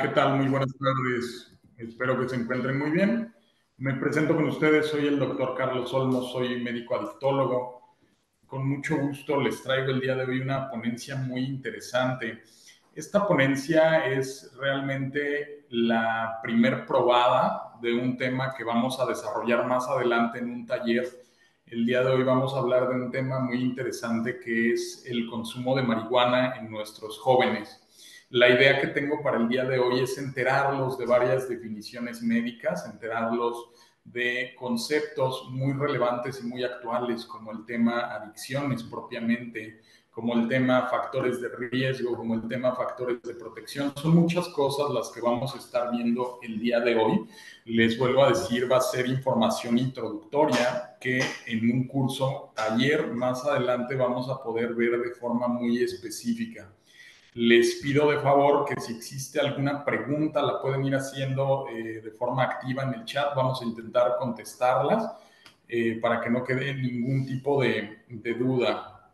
¿qué tal? Muy buenas tardes. Espero que se encuentren muy bien. Me presento con ustedes, soy el doctor Carlos Olmos, soy médico adictólogo. Con mucho gusto les traigo el día de hoy una ponencia muy interesante. Esta ponencia es realmente la primer probada de un tema que vamos a desarrollar más adelante en un taller. El día de hoy vamos a hablar de un tema muy interesante que es el consumo de marihuana en nuestros jóvenes. La idea que tengo para el día de hoy es enterarlos de varias definiciones médicas, enterarlos de conceptos muy relevantes y muy actuales, como el tema adicciones propiamente, como el tema factores de riesgo, como el tema factores de protección. Son muchas cosas las que vamos a estar viendo el día de hoy. Les vuelvo a decir, va a ser información introductoria que en un curso taller más adelante vamos a poder ver de forma muy específica. Les pido de favor que si existe alguna pregunta la pueden ir haciendo de forma activa en el chat. Vamos a intentar contestarlas para que no quede ningún tipo de duda.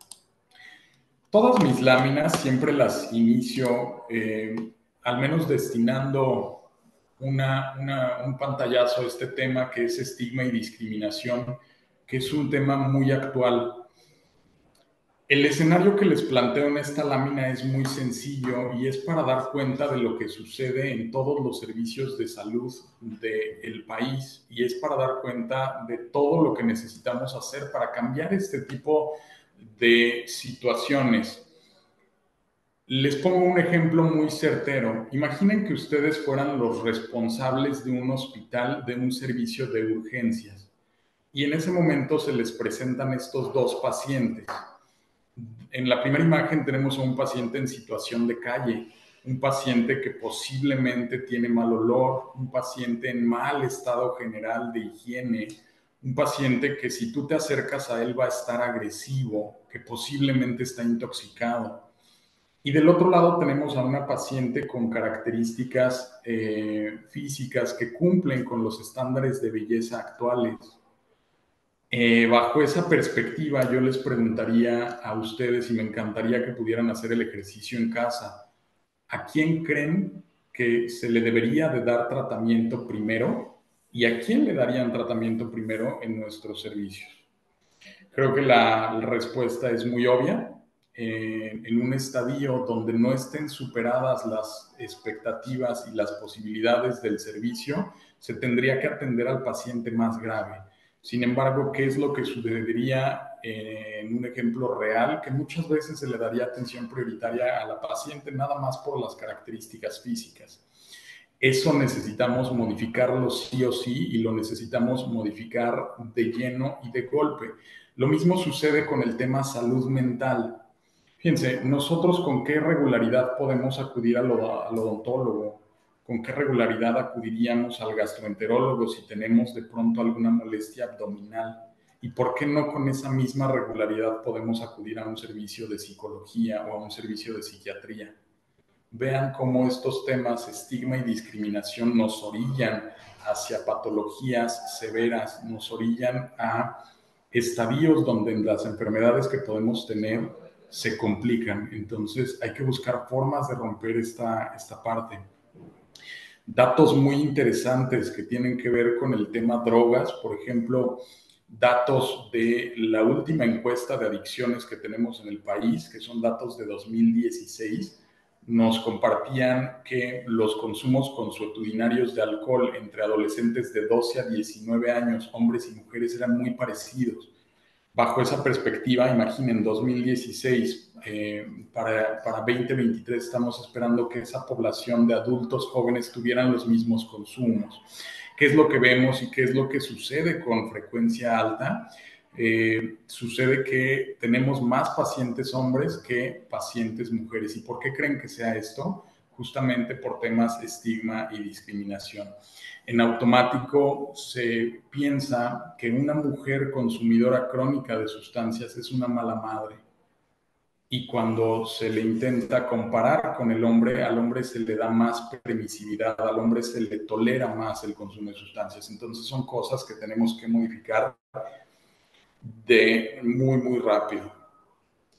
Todas mis láminas siempre las inicio al menos destinando un pantallazo a este tema que es estigma y discriminación, que es un tema muy actual. El escenario que les planteo en esta lámina es muy sencillo y es para dar cuenta de lo que sucede en todos los servicios de salud del país y es para dar cuenta de todo lo que necesitamos hacer para cambiar este tipo de situaciones. Les pongo un ejemplo muy certero. Imaginen que ustedes fueran los responsables de un hospital, de un servicio de urgencias, y en ese momento se les presentan estos dos pacientes. En la primera imagen tenemos a un paciente en situación de calle, un paciente que posiblemente tiene mal olor, un paciente en mal estado general de higiene, un paciente que si tú te acercas a él va a estar agresivo, que posiblemente está intoxicado. Y del otro lado tenemos a una paciente con características físicas que cumplen con los estándares de belleza actuales. Bajo esa perspectiva, yo les preguntaría a ustedes y me encantaría que pudieran hacer el ejercicio en casa. ¿A quién creen que se le debería de dar tratamiento primero y a quién le darían tratamiento primero en nuestros servicios? Creo que la respuesta es muy obvia. En un estadio donde no estén superadas las expectativas y las posibilidades del servicio, se tendría que atender al paciente más grave. Sin embargo, ¿qué es lo que sucedería en un ejemplo real? Que muchas veces se le daría atención prioritaria a la paciente nada más por las características físicas. Eso necesitamos modificarlo sí o sí y lo necesitamos modificar de lleno y de golpe. Lo mismo sucede con el tema salud mental. Fíjense, nosotros con qué regularidad podemos acudir al odontólogo, con qué regularidad acudiríamos al gastroenterólogo si tenemos de pronto alguna molestia abdominal y por qué no con esa misma regularidad podemos acudir a un servicio de psicología o a un servicio de psiquiatría. Vean cómo estos temas, estigma y discriminación, nos orillan hacia patologías severas, nos orillan a estadios donde las enfermedades que podemos tener se complican. Entonces hay que buscar formas de romper esta parte. Datos muy interesantes que tienen que ver con el tema drogas, por ejemplo, datos de la última encuesta de adicciones que tenemos en el país, que son datos de 2016, nos compartían que los consumos consuetudinarios de alcohol entre adolescentes de 12 a 19 años, hombres y mujeres, eran muy parecidos. Bajo esa perspectiva, imaginen, 2016, para 2023 estamos esperando que esa población de adultos jóvenes tuvieran los mismos consumos. ¿Qué es lo que vemos y qué es lo que sucede con frecuencia alta? Sucede que tenemos más pacientes hombres que pacientes mujeres. ¿Y por qué creen que sea esto? Justamente por temas de estigma y discriminación. En automático se piensa que una mujer consumidora crónica de sustancias es una mala madre. Y cuando se le intenta comparar con el hombre, al hombre se le da más permisividad, al hombre se le tolera más el consumo de sustancias. Entonces son cosas que tenemos que modificar de muy rápido.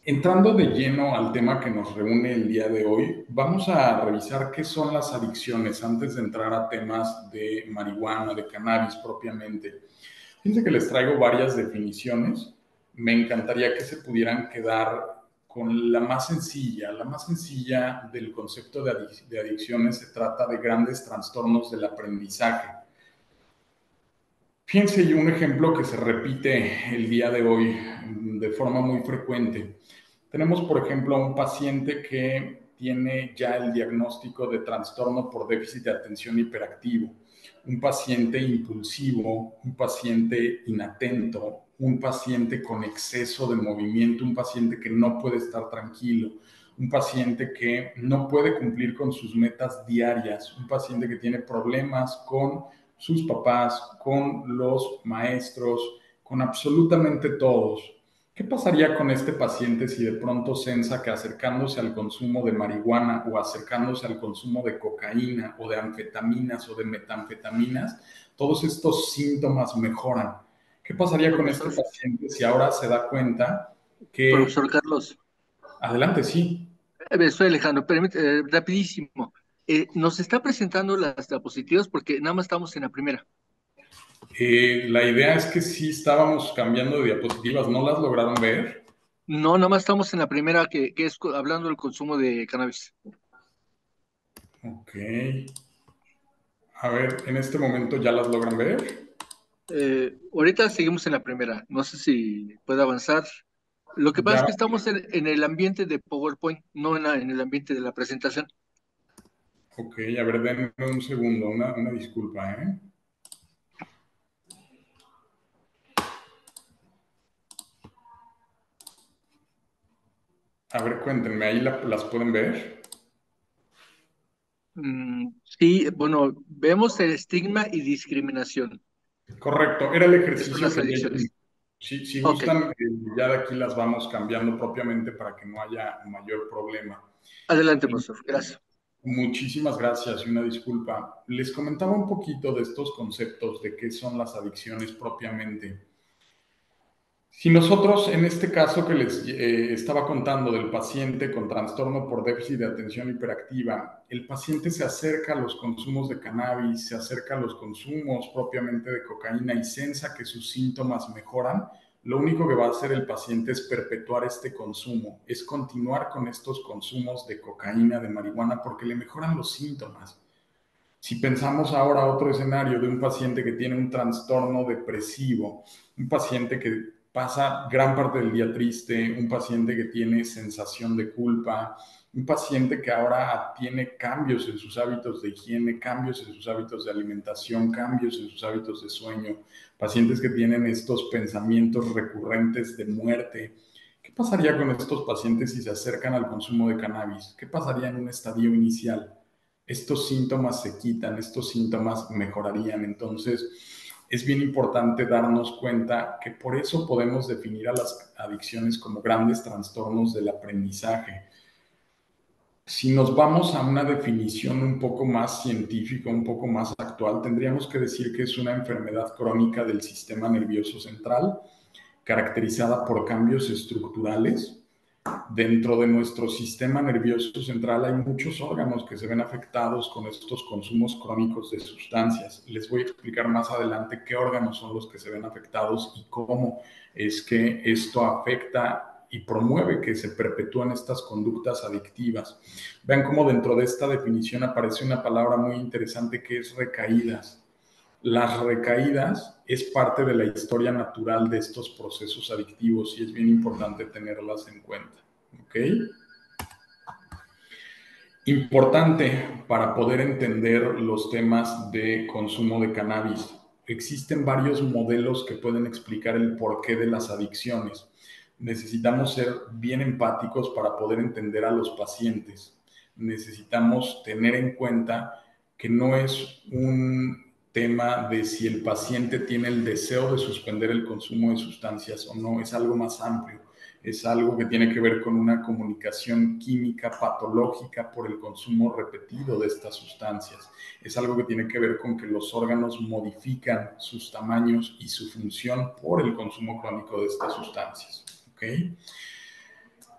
Entrando de lleno al tema que nos reúne el día de hoy, vamos a revisar qué son las adicciones antes de entrar a temas de marihuana, de cannabis propiamente. Fíjense que les traigo varias definiciones. Me encantaría que se pudieran quedar con la más sencilla. La más sencilla del concepto de adicciones se trata de grandes trastornos del aprendizaje. Fíjense, y un ejemplo que se repite el día de hoy de forma muy frecuente. Tenemos, por ejemplo, a un paciente que tiene ya el diagnóstico de trastorno por déficit de atención hiperactivo, un paciente impulsivo, un paciente inatento, un paciente con exceso de movimiento, un paciente que no puede estar tranquilo, un paciente que no puede cumplir con sus metas diarias, un paciente que tiene problemas con sus papás, con los maestros, con absolutamente todos. ¿Qué pasaría con este paciente si de pronto sensa que acercándose al consumo de marihuana o acercándose al consumo de cocaína o de anfetaminas o de metanfetaminas, todos estos síntomas mejoran? ¿Qué pasaría con este Profesor, paciente si ahora se da cuenta que... profesor Carlos, Adelante, sí. soy Alejandro, rapidísimo. Nos está presentando las diapositivas porque nada más estamos en la primera. La idea es que sí estábamos cambiando de diapositivas, ¿no las lograron ver? No, nada más estamos en la primera que es hablando del consumo de cannabis. Ok. A ver, en este momento ya las logran ver. Ahorita seguimos en la primera. No sé si puede avanzar. Lo que pasa es Ya, que estamos en el ambiente de PowerPoint, no en el ambiente de la presentación. ok, a ver, denme un segundo, una disculpa, ¿eh? A ver, cuéntenme, ¿ahí las pueden ver? Sí, bueno, vemos el estigma y discriminación, Correcto, era el que son ejercicio las que ya hicimos. adicciones. Si Ok, gustan, ya de aquí las vamos cambiando propiamente para que no haya mayor problema. adelante, profesor. Gracias. Muchísimas gracias y una disculpa. Les comentaba un poquito de estos conceptos de qué son las adicciones propiamente. Si nosotros, en este caso que les estaba contando del paciente con trastorno por déficit de atención hiperactiva, el paciente se acerca a los consumos de cannabis, se acerca a los consumos propiamente de cocaína y sensa que sus síntomas mejoran, lo único que va a hacer el paciente es perpetuar este consumo, es continuar con estos consumos de cocaína, de marihuana, porque le mejoran los síntomas. Si pensamos ahora otro escenario de un paciente que tiene un trastorno depresivo, un paciente que pasa gran parte del día triste, un paciente que tiene sensación de culpa, un paciente que ahora tiene cambios en sus hábitos de higiene, cambios en sus hábitos de alimentación, cambios en sus hábitos de sueño, pacientes que tienen estos pensamientos recurrentes de muerte. ¿Qué pasaría con estos pacientes si se acercan al consumo de cannabis? ¿Qué pasaría en un estadio inicial? Estos síntomas se quitan, estos síntomas mejorarían. Entonces, es bien importante darnos cuenta que por eso podemos definir a las adicciones como grandes trastornos del aprendizaje. Si nos vamos a una definición un poco más científica, un poco más actual, tendríamos que decir que es una enfermedad crónica del sistema nervioso central, caracterizada por cambios estructurales. Dentro de nuestro sistema nervioso central hay muchos órganos que se ven afectados con estos consumos crónicos de sustancias. Les voy a explicar más adelante qué órganos son los que se ven afectados y cómo es que esto afecta y promueve que se perpetúen estas conductas adictivas. Vean cómo dentro de esta definición aparece una palabra muy interesante que es recaídas. Las recaídas es parte de la historia natural de estos procesos adictivos y es bien importante tenerlas en cuenta. ¿Ok? Importante para poder entender los temas de consumo de cannabis. Existen varios modelos que pueden explicar el porqué de las adicciones. Necesitamos ser bien empáticos para poder entender a los pacientes. Necesitamos tener en cuenta que no es un tema de si el paciente tiene el deseo de suspender el consumo de sustancias o no, es algo más amplio, es algo que tiene que ver con una comunicación química patológica por el consumo repetido de estas sustancias. Es algo que tiene que ver con que los órganos modifican sus tamaños y su función por el consumo crónico de estas sustancias. ¿Ok?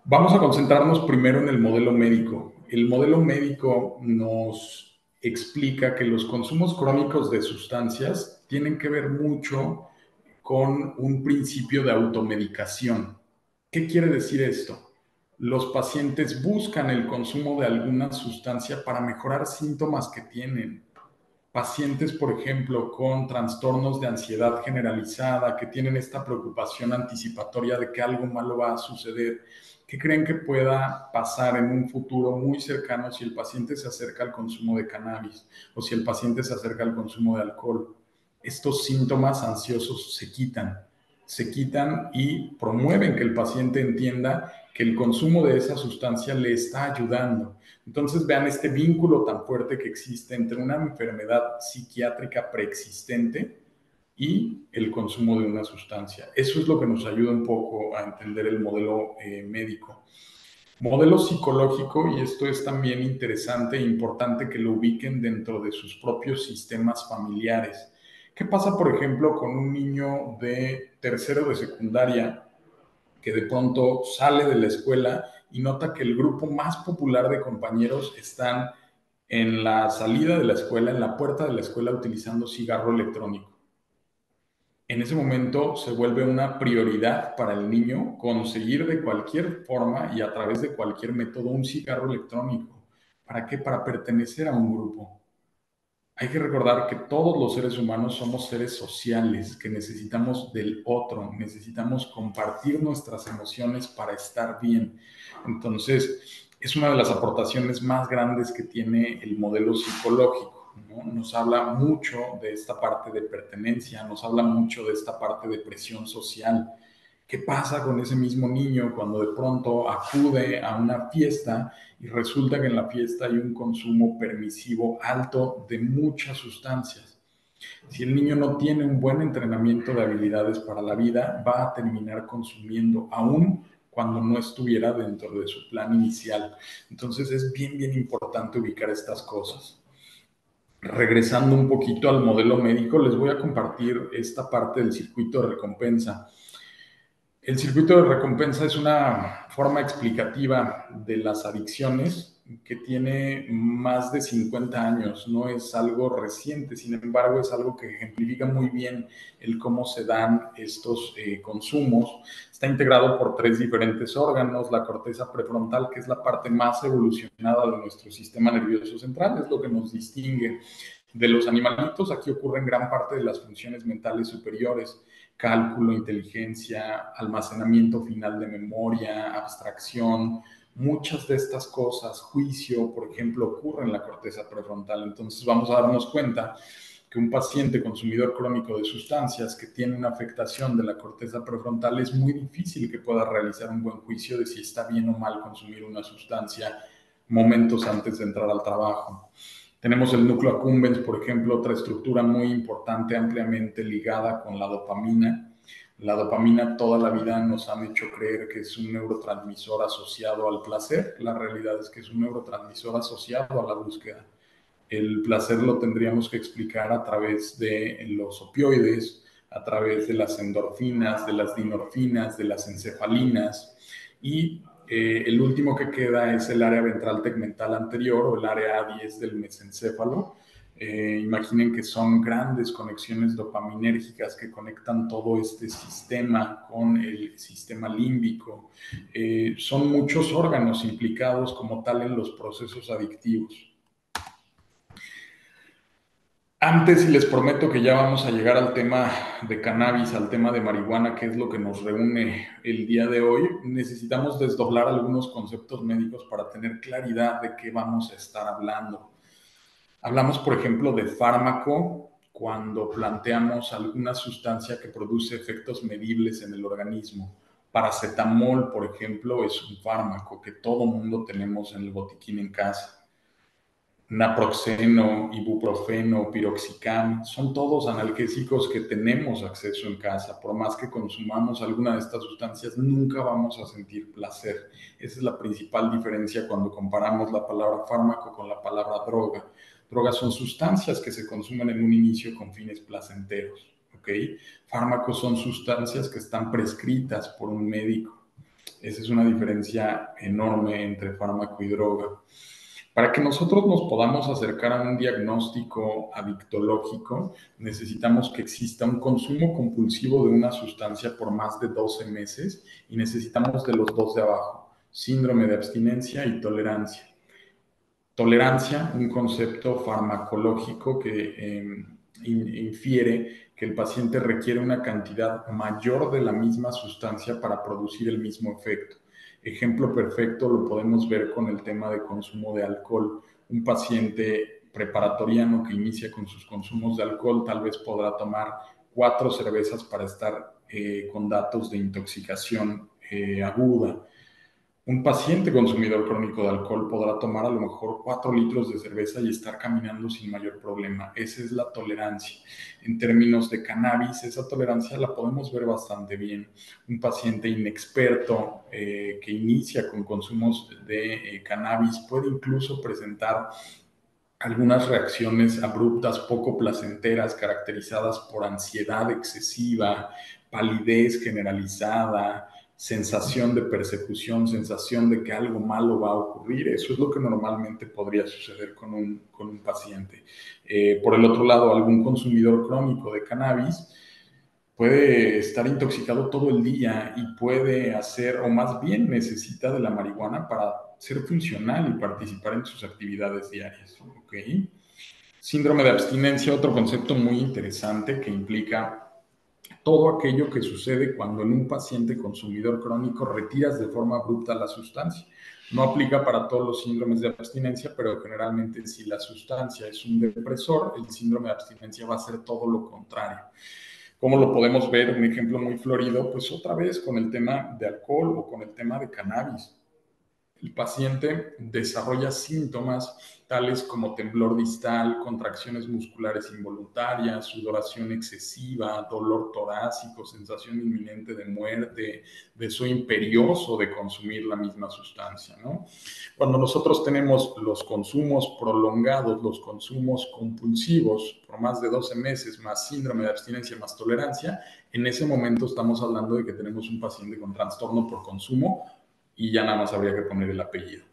Vamos a concentrarnos primero en el modelo médico. El modelo médico nos explica que los consumos crónicos de sustancias tienen que ver mucho con un principio de automedicación. ¿Qué quiere decir esto? Los pacientes buscan el consumo de alguna sustancia para mejorar síntomas que tienen. Pacientes, por ejemplo, con trastornos de ansiedad generalizada, que tienen esta preocupación anticipatoria de que algo malo va a suceder, ¿qué creen que pueda pasar en un futuro muy cercano si el paciente se acerca al consumo de cannabis o si el paciente se acerca al consumo de alcohol? Estos síntomas ansiosos se quitan y promueven que el paciente entienda que el consumo de esa sustancia le está ayudando. Entonces vean este vínculo tan fuerte que existe entre una enfermedad psiquiátrica preexistente y el consumo de una sustancia. Eso es lo que nos ayuda un poco a entender el modelo médico. Modelo psicológico, y esto es también interesante e importante que lo ubiquen dentro de sus propios sistemas familiares. ¿Qué pasa, por ejemplo, con un niño de tercero de secundaria que de pronto sale de la escuela y nota que el grupo más popular de compañeros están en la salida de la escuela, en la puerta de la escuela, utilizando cigarro electrónico? En ese momento se vuelve una prioridad para el niño conseguir de cualquier forma y a través de cualquier método un cigarro electrónico. ¿Para qué? Para pertenecer a un grupo. Hay que recordar que todos los seres humanos somos seres sociales, que necesitamos del otro, necesitamos compartir nuestras emociones para estar bien. Entonces, es una de las aportaciones más grandes que tiene el modelo psicológico, ¿no? Nos habla mucho de esta parte de pertenencia, nos habla mucho de esta parte de presión social. ¿Qué pasa con ese mismo niño cuando de pronto acude a una fiesta y resulta que en la fiesta hay un consumo permisivo alto de muchas sustancias? Si el niño no tiene un buen entrenamiento de habilidades para la vida, va a terminar consumiendo aún cuando no estuviera dentro de su plan inicial. Entonces es bien, bien importante ubicar estas cosas. Regresando un poquito al modelo médico, les voy a compartir esta parte del circuito de recompensa. El circuito de recompensa es una forma explicativa de las adicciones que tiene más de 50 años, no es algo reciente, sin embargo es algo que ejemplifica muy bien el cómo se dan estos consumos. Está integrado por tres diferentes órganos: la corteza prefrontal, que es la parte más evolucionada de nuestro sistema nervioso central, es lo que nos distingue de los animalitos. Aquí ocurren gran parte de las funciones mentales superiores: cálculo, inteligencia, almacenamiento final de memoria, abstracción. Muchas de estas cosas, juicio, por ejemplo, ocurren en la corteza prefrontal. Entonces vamos a darnos cuenta que un paciente consumidor crónico de sustancias que tiene una afectación de la corteza prefrontal es muy difícil que pueda realizar un buen juicio de si está bien o mal consumir una sustancia momentos antes de entrar al trabajo. Tenemos el núcleo accumbens, por ejemplo, otra estructura muy importante, ampliamente ligada con la dopamina. La dopamina toda la vida nos han hecho creer que es un neurotransmisor asociado al placer. La realidad es que es un neurotransmisor asociado a la búsqueda. El placer lo tendríamos que explicar a través de los opioides, a través de las endorfinas, de las dinorfinas, de las encefalinas, y el último que queda es el área ventral tegmental anterior, o el área A10 del mesencéfalo. Imaginen que son grandes conexiones dopaminérgicas que conectan todo este sistema con el sistema límbico. Son muchos órganos implicados como tal en los procesos adictivos. Antes, y les prometo que ya vamos a llegar al tema de cannabis, al tema de marihuana, que es lo que nos reúne el día de hoy, necesitamos desdoblar algunos conceptos médicos para tener claridad de qué vamos a estar hablando. Hablamos, por ejemplo, de fármaco cuando planteamos alguna sustancia que produce efectos medibles en el organismo. Paracetamol, por ejemplo, es un fármaco que todo mundo tenemos en el botiquín en casa. Naproxeno, ibuprofeno, piroxicam, son todos analgésicos que tenemos acceso en casa. Por más que consumamos alguna de estas sustancias, nunca vamos a sentir placer. Esa es la principal diferencia cuando comparamos la palabra fármaco con la palabra droga. Drogas son sustancias que se consumen en un inicio con fines placenteros, ¿ok? Fármacos son sustancias que están prescritas por un médico. Esa es una diferencia enorme entre fármaco y droga. Para que nosotros nos podamos acercar a un diagnóstico adictológico, necesitamos que exista un consumo compulsivo de una sustancia por más de 12 meses y necesitamos de los dos de abajo, síndrome de abstinencia y tolerancia. Tolerancia, un concepto farmacológico que infiere que el paciente requiere una cantidad mayor de la misma sustancia para producir el mismo efecto. Ejemplo perfecto lo podemos ver con el tema de consumo de alcohol. Un paciente preparatoriano que inicia con sus consumos de alcohol tal vez podrá tomar 4 cervezas para estar con datos de intoxicación aguda. Un paciente consumidor crónico de alcohol podrá tomar a lo mejor 4 litros de cerveza y estar caminando sin mayor problema. Esa es la tolerancia. En términos de cannabis, esa tolerancia la podemos ver bastante bien. Un paciente inexperto que inicia con consumos de cannabis puede incluso presentar algunas reacciones abruptas, poco placenteras, caracterizadas por ansiedad excesiva, palidez generalizada, sensación de persecución, sensación de que algo malo va a ocurrir. Eso es lo que normalmente podría suceder con un paciente. Por el otro lado, algún consumidor crónico de cannabis puede estar intoxicado todo el día y puede hacer, o más bien necesita de la marihuana para ser funcional y participar en sus actividades diarias. ¿Ok? Síndrome de abstinencia, otro concepto muy interesante que implica todo aquello que sucede cuando en un paciente consumidor crónico retiras de forma abrupta la sustancia. No aplica para todos los síndromes de abstinencia, pero generalmente si la sustancia es un depresor, el síndrome de abstinencia va a ser todo lo contrario. ¿Cómo lo podemos ver? Un ejemplo muy florido, pues otra vez con el tema de alcohol o con el tema de cannabis. El paciente desarrolla síntomas tales como temblor distal, contracciones musculares involuntarias, sudoración excesiva, dolor torácico, sensación inminente de muerte, deseo imperioso de consumir la misma sustancia, ¿no? Cuando nosotros tenemos los consumos prolongados, los consumos compulsivos por más de 12 meses, más síndrome de abstinencia, más tolerancia, en ese momento estamos hablando de que tenemos un paciente con trastorno por consumo y ya nada más habría que poner el apellido.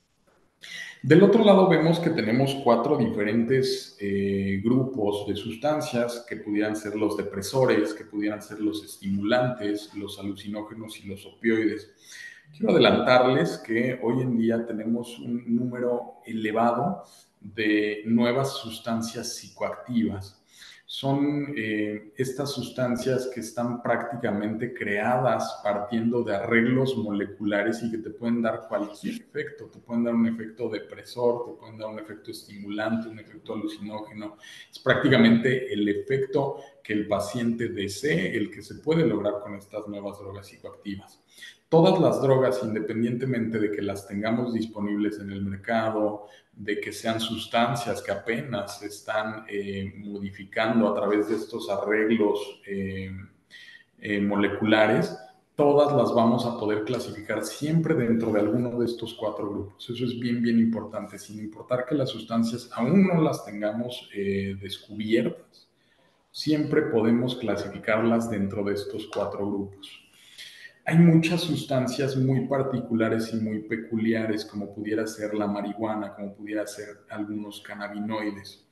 Del otro lado vemos que tenemos 4 diferentes grupos de sustancias que pudieran ser los depresores, que pudieran ser los estimulantes, los alucinógenos y los opioides. Quiero adelantarles que hoy en día tenemos un número elevado de nuevas sustancias psicoactivas. Son estas sustancias que están prácticamente creadas partiendo de arreglos moleculares y que te pueden dar cualquier efecto. Te pueden dar un efecto depresor, te pueden dar un efecto estimulante, un efecto alucinógeno. Es prácticamente el efecto que el paciente desee, el que se puede lograr con estas nuevas drogas psicoactivas. Todas las drogas, independientemente de que las tengamos disponibles en el mercado, de que sean sustancias que apenas se están modificando a través de estos arreglos moleculares, todas las vamos a poder clasificar siempre dentro de alguno de estos 4 grupos. Eso es bien, bien importante, sin importar que las sustancias aún no las tengamos descubiertas, siempre podemos clasificarlas dentro de estos 4 grupos. Hay muchas sustancias muy particulares y muy peculiares, como pudiera ser la marihuana, como pudiera ser algunos cannabinoides.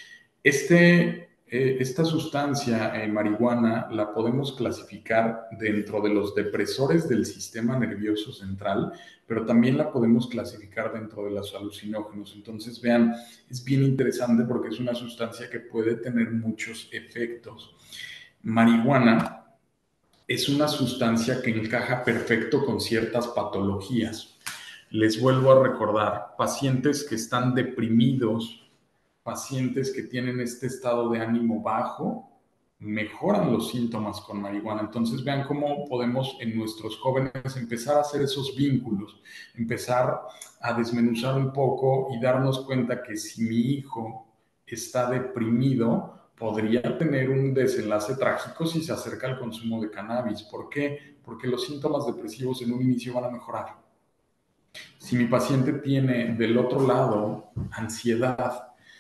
Esta sustancia marihuana la podemos clasificar dentro de los depresores del sistema nervioso central, pero también la podemos clasificar dentro de los alucinógenos. Entonces, vean, es bien interesante porque es una sustancia que puede tener muchos efectos. Marihuana es una sustancia que encaja perfecto con ciertas patologías. Les vuelvo a recordar, pacientes que están deprimidos, pacientes que tienen este estado de ánimo bajo, mejoran los síntomas con marihuana. Entonces vean cómo podemos en nuestros jóvenes empezar a hacer esos vínculos, empezar a desmenuzar un poco y darnos cuenta que si mi hijo está deprimido, podría tener un desenlace trágico si se acerca al consumo de cannabis. ¿Por qué? Porque los síntomas depresivos en un inicio van a mejorar. Si mi paciente tiene del otro lado ansiedad,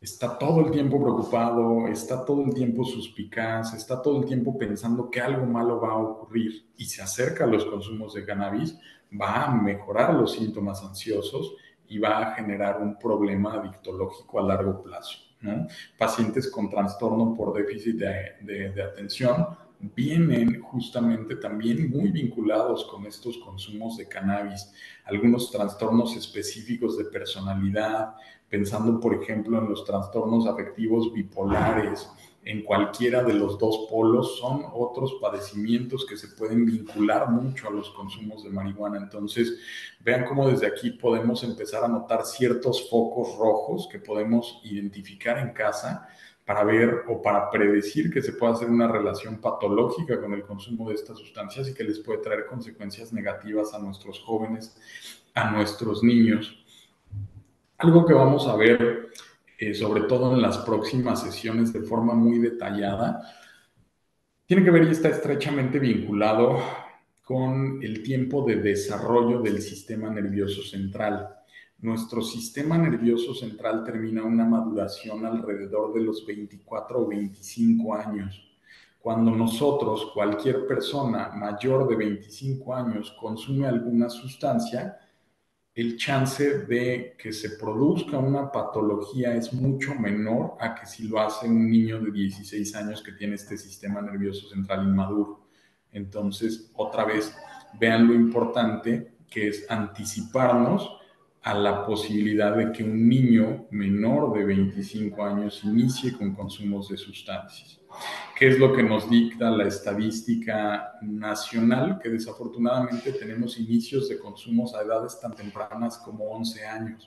está todo el tiempo preocupado, está todo el tiempo suspicaz, está todo el tiempo pensando que algo malo va a ocurrir y se acerca a los consumos de cannabis, va a mejorar los síntomas ansiosos y va a generar un problema adictológico a largo plazo, ¿no? Pacientes con trastorno por déficit de atención vienen justamente también muy vinculados con estos consumos de cannabis, algunos trastornos específicos de personalidad, pensando por ejemplo en los trastornos afectivos bipolares, en cualquiera de los dos polos, son otros padecimientos que se pueden vincular mucho a los consumos de marihuana. Entonces, vean cómo desde aquí podemos empezar a notar ciertos focos rojos que podemos identificar en casa para ver o para predecir que se puede hacer una relación patológica con el consumo de estas sustancias y que les puede traer consecuencias negativas a nuestros jóvenes, a nuestros niños. Algo que vamos a ver, sobre todo en las próximas sesiones de forma muy detallada, tiene que ver y está estrechamente vinculado con el tiempo de desarrollo del sistema nervioso central. Nuestro sistema nervioso central termina una maduración alrededor de los 24 o 25 años. Cuando nosotros, cualquier persona mayor de 25 años, consume alguna sustancia, el chance de que se produzca una patología es mucho menor a que si lo hace un niño de 16 años que tiene este sistema nervioso central inmaduro. Entonces, otra vez, vean lo importante que es anticiparnos a la posibilidad de que un niño menor de 25 años inicie con consumos de sustancias. ¿Qué es lo que nos dicta la estadística nacional? Que desafortunadamente tenemos inicios de consumos a edades tan tempranas como 11 años.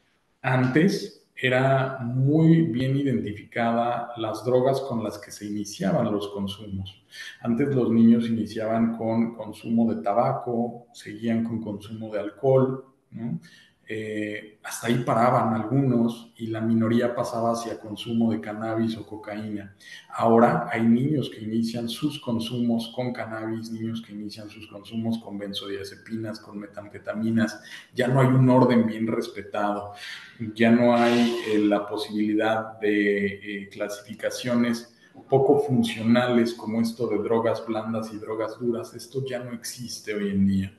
Antes era muy bien identificada las drogas con las que se iniciaban los consumos. Antes los niños iniciaban con consumo de tabaco, seguían con consumo de alcohol, ¿no? Hasta ahí paraban algunos y la minoría pasaba hacia consumo de cannabis o cocaína. Ahora hay niños que inician sus consumos con cannabis, niños que inician sus consumos con benzodiazepinas, con metanfetaminas. Ya no hay un orden bien respetado, ya no hay la posibilidad de clasificaciones poco funcionales como esto de drogas blandas y drogas duras. Esto ya no existe hoy en día.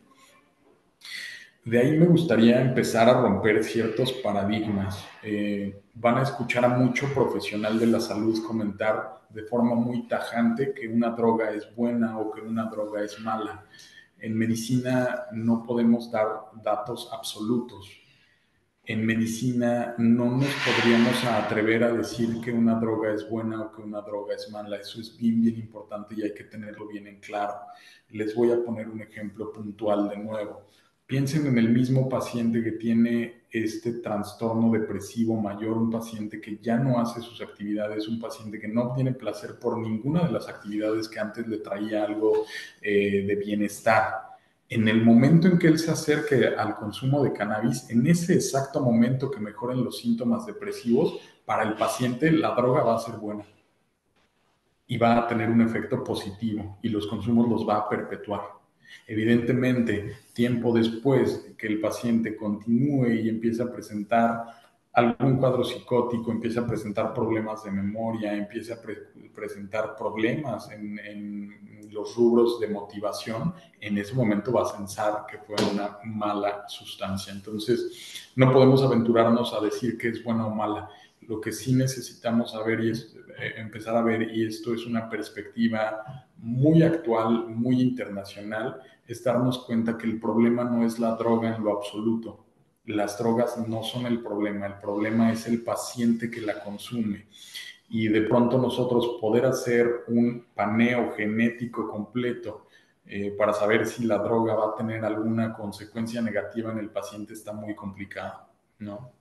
De ahí me gustaría empezar a romper ciertos paradigmas. Van a escuchar a mucho profesional de la salud comentar de forma muy tajante que una droga es buena o que una droga es mala. En medicina no podemos dar datos absolutos. En medicina no nos podríamos atrever a decir que una droga es buena o que una droga es mala. Eso es bien, bien importante y hay que tenerlo bien en claro. Les voy a poner un ejemplo puntual de nuevo. Piensen en el mismo paciente que tiene este trastorno depresivo mayor, un paciente que ya no hace sus actividades, un paciente que no obtiene placer por ninguna de las actividades que antes le traía algo de bienestar. En el momento en que él se acerque al consumo de cannabis, en ese exacto momento que mejoren los síntomas depresivos, para el paciente la droga va a ser buena y va a tener un efecto positivo y los consumos los va a perpetuar. Evidentemente, tiempo después que el paciente continúe y empiece a presentar algún cuadro psicótico, empieza a presentar problemas de memoria, empieza a presentar problemas en los rubros de motivación, en ese momento va a pensar que fue una mala sustancia. Entonces, no podemos aventurarnos a decir que es buena o mala. Lo que sí necesitamos saber y es empezar a ver, y esto es una perspectiva muy actual, muy internacional, es darnos cuenta que el problema no es la droga en lo absoluto. Las drogas no son el problema es el paciente que la consume. Y de pronto nosotros poder hacer un paneo genético completo para saber si la droga va a tener alguna consecuencia negativa en el paciente está muy complicado, ¿no?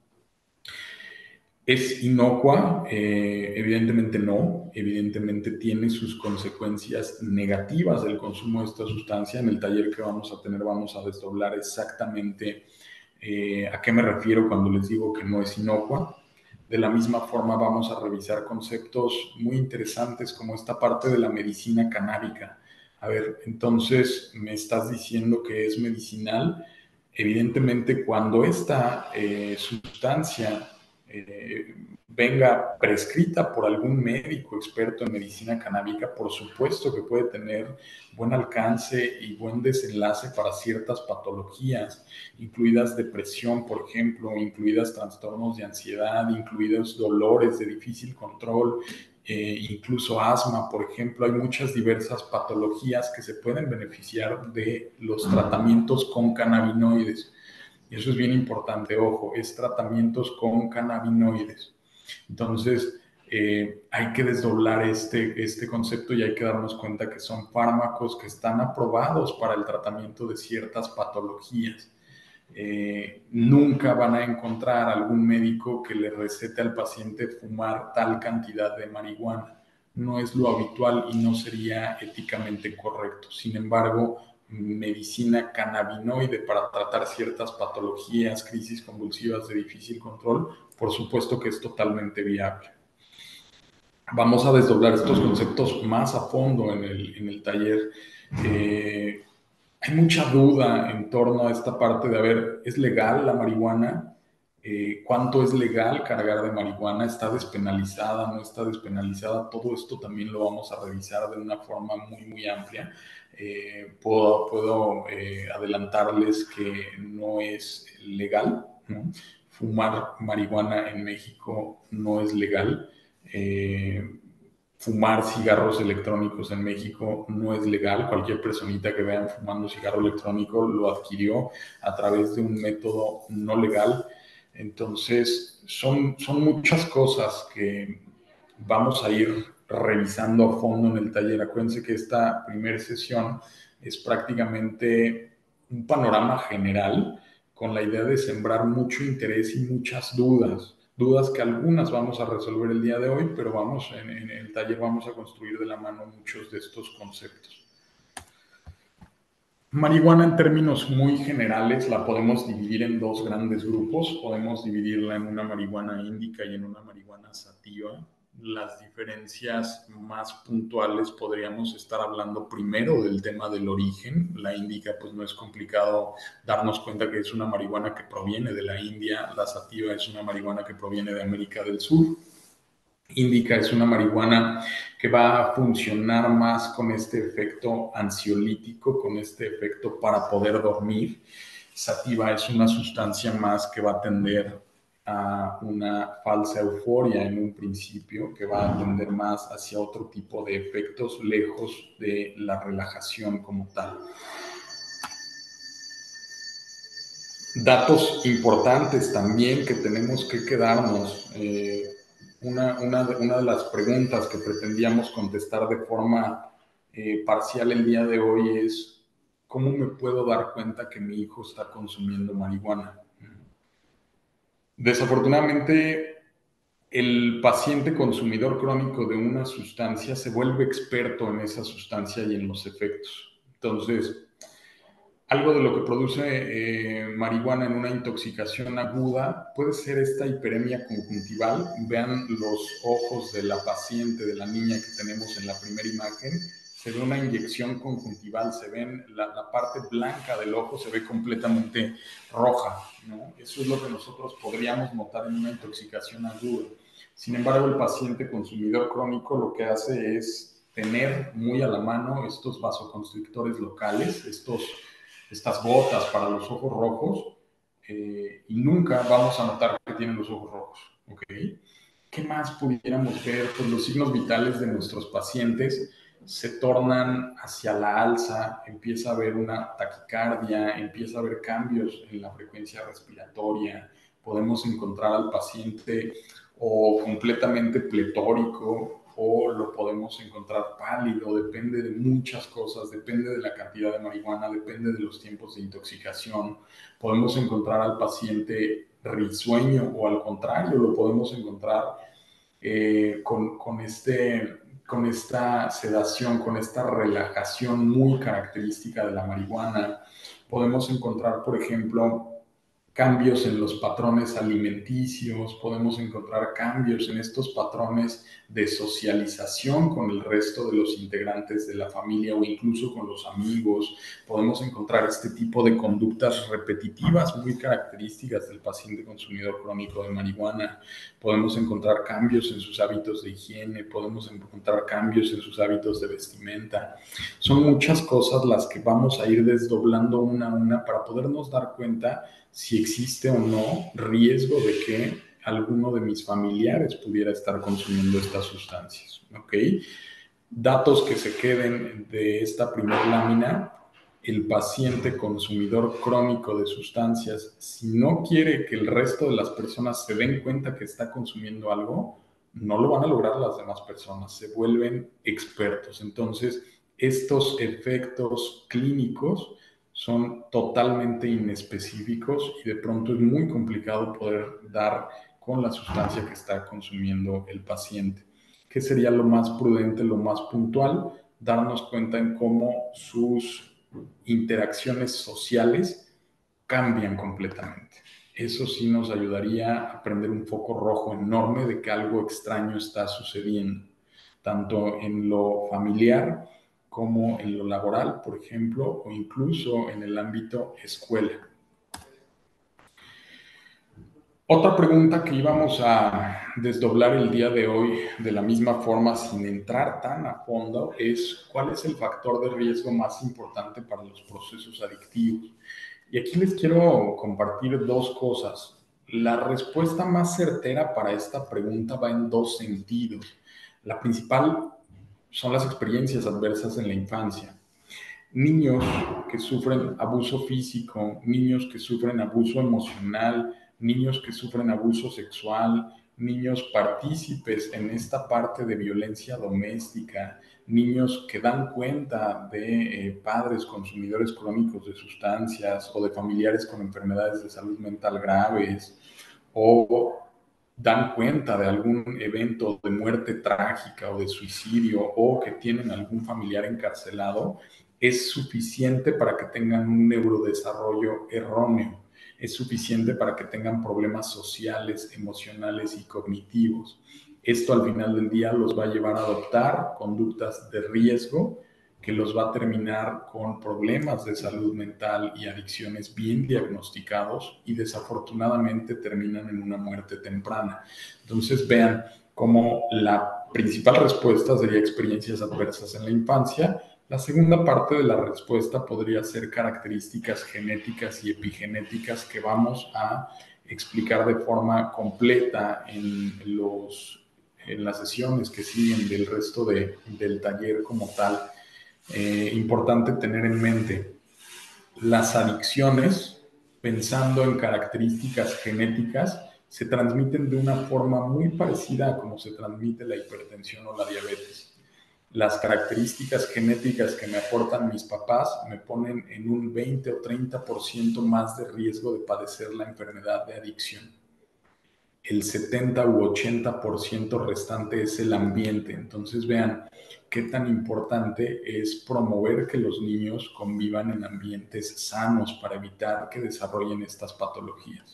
¿Es inocua? Evidentemente no, evidentemente tiene sus consecuencias negativas del consumo de esta sustancia. En el taller que vamos a tener vamos a desdoblar exactamente a qué me refiero cuando les digo que no es inocua. De la misma forma vamos a revisar conceptos muy interesantes como esta parte de la medicina canábica. A ver, entonces me estás diciendo que es medicinal. Evidentemente cuando esta sustancia venga prescrita por algún médico experto en medicina canábica, por supuesto que puede tener buen alcance y buen desenlace para ciertas patologías, incluidas depresión, por ejemplo, incluidas trastornos de ansiedad, incluidos dolores de difícil control, incluso asma, por ejemplo. Hay muchas diversas patologías que se pueden beneficiar de los tratamientos con cannabinoides. Y eso es bien importante, ojo, es tratamientos con cannabinoides. Entonces, hay que desdoblar este concepto y hay que darnos cuenta que son fármacos que están aprobados para el tratamiento de ciertas patologías. Nunca van a encontrar algún médico que le recete al paciente fumar tal cantidad de marihuana. No es lo habitual y no sería éticamente correcto. Sin embargo, medicina cannabinoide para tratar ciertas patologías, crisis convulsivas de difícil control, por supuesto que es totalmente viable. Vamos a desdoblar estos conceptos más a fondo en el taller. Hay mucha duda en torno a esta parte de, a ver, ¿es legal la marihuana? ¿Cuánto es legal cargar de marihuana? ¿Está despenalizada? ¿No está despenalizada? Todo esto también lo vamos a revisar de una forma muy, muy amplia. Puedo adelantarles que no es legal, ¿no? Fumar marihuana en México no es legal. Fumar cigarros electrónicos en México no es legal. Cualquier personita que vean fumando cigarro electrónico lo adquirió a través de un método no legal. Entonces, son muchas cosas que vamos a ir revisando a fondo en el taller. Acuérdense que esta primera sesión es prácticamente un panorama general con la idea de sembrar mucho interés y muchas dudas que algunas vamos a resolver el día de hoy, pero en el taller vamos a construir de la mano muchos de estos conceptos. Marihuana en términos muy generales la podemos dividir en dos grandes grupos. Podemos dividirla en una marihuana índica y en una marihuana sativa. Las diferencias más puntuales podríamos estar hablando primero del tema del origen. La índica, pues no es complicado darnos cuenta que es una marihuana que proviene de la India. La sativa es una marihuana que proviene de América del Sur. Índica es una marihuana que va a funcionar más con este efecto ansiolítico, con este efecto para poder dormir. Sativa es una sustancia más que va a tender a una falsa euforia en un principio, que va a tender más hacia otro tipo de efectos lejos de la relajación como tal. Datos importantes también que tenemos que quedarnos. Una de las preguntas que pretendíamos contestar de forma parcial el día de hoy es: ¿cómo me puedo dar cuenta que mi hijo está consumiendo marihuana? Desafortunadamente, el paciente consumidor crónico de una sustancia se vuelve experto en esa sustancia y en los efectos. Entonces, algo de lo que produce marihuana en una intoxicación aguda puede ser esta hiperemia conjuntival. Vean los ojos de la paciente, de la niña que tenemos en la primera imagen. Se ve una inyección conjuntival, se ven la parte blanca del ojo, se ve completamente roja, ¿no? Eso es lo que nosotros podríamos notar en una intoxicación aguda. Sin embargo, el paciente consumidor crónico lo que hace es tener muy a la mano estos vasoconstrictores locales, estas gotas para los ojos rojos, y nunca vamos a notar que tienen los ojos rojos, ¿ok? ¿Qué más pudiéramos ver? Pues los signos vitales de nuestros pacientes se tornan hacia la alza, empieza a haber una taquicardia, empieza a haber cambios en la frecuencia respiratoria, podemos encontrar al paciente o completamente pletórico o lo podemos encontrar pálido, depende de muchas cosas, depende de la cantidad de marihuana, depende de los tiempos de intoxicación. Podemos encontrar al paciente risueño o al contrario, lo podemos encontrar con esta sedación, con esta relajación muy característica de la marihuana. Podemos encontrar, por ejemplo, cambios en los patrones alimenticios, podemos encontrar cambios en estos patrones de socialización con el resto de los integrantes de la familia o incluso con los amigos. Podemos encontrar este tipo de conductas repetitivas muy características del paciente consumidor crónico de marihuana. Podemos encontrar cambios en sus hábitos de higiene, podemos encontrar cambios en sus hábitos de vestimenta. Son muchas cosas las que vamos a ir desdoblando una a una para podernos dar cuenta si existe o no riesgo de que alguno de mis familiares pudiera estar consumiendo estas sustancias, ¿ok? Datos que se queden de esta primera lámina: el paciente consumidor crónico de sustancias, si no quiere que el resto de las personas se den cuenta que está consumiendo algo, no lo van a lograr las demás personas, se vuelven expertos. Entonces, estos efectos clínicos son totalmente inespecíficos y de pronto es muy complicado poder dar con la sustancia que está consumiendo el paciente. ¿Qué sería lo más prudente, lo más puntual? Darnos cuenta en cómo sus interacciones sociales cambian completamente. Eso sí nos ayudaría a prender un foco rojo enorme de que algo extraño está sucediendo, tanto en lo familiar como en lo laboral, por ejemplo, o incluso en el ámbito escuela. Otra pregunta que íbamos a desdoblar el día de hoy de la misma forma, sin entrar tan a fondo, es ¿cuál es el factor de riesgo más importante para los procesos adictivos? Y aquí les quiero compartir dos cosas. La respuesta más certera para esta pregunta va en dos sentidos. La principal son las experiencias adversas en la infancia. Niños que sufren abuso físico, niños que sufren abuso emocional, niños que sufren abuso sexual, niños partícipes en esta parte de violencia doméstica, niños que dan cuenta de padres consumidores crónicos de sustancias o de familiares con enfermedades de salud mental graves, o dan cuenta de algún evento de muerte trágica o de suicidio, o que tienen algún familiar encarcelado, es suficiente para que tengan un neurodesarrollo erróneo, es suficiente para que tengan problemas sociales, emocionales y cognitivos. Esto al final del día los va a llevar a adoptar conductas de riesgo que los va a terminar con problemas de salud mental y adicciones bien diagnosticados y desafortunadamente terminan en una muerte temprana. Entonces vean cómo la principal respuesta sería experiencias adversas en la infancia. La segunda parte de la respuesta podría ser características genéticas y epigenéticas que vamos a explicar de forma completa en las sesiones que siguen del resto del taller como tal. Importante tener en mente, las adicciones, pensando en características genéticas, se transmiten de una forma muy parecida a como se transmite la hipertensión o la diabetes. Las características genéticas que me aportan mis papás me ponen en un 20 o 30% más de riesgo de padecer la enfermedad de adicción. El 70 u 80% restante es el ambiente. Entonces vean qué tan importante es promover que los niños convivan en ambientes sanos para evitar que desarrollen estas patologías.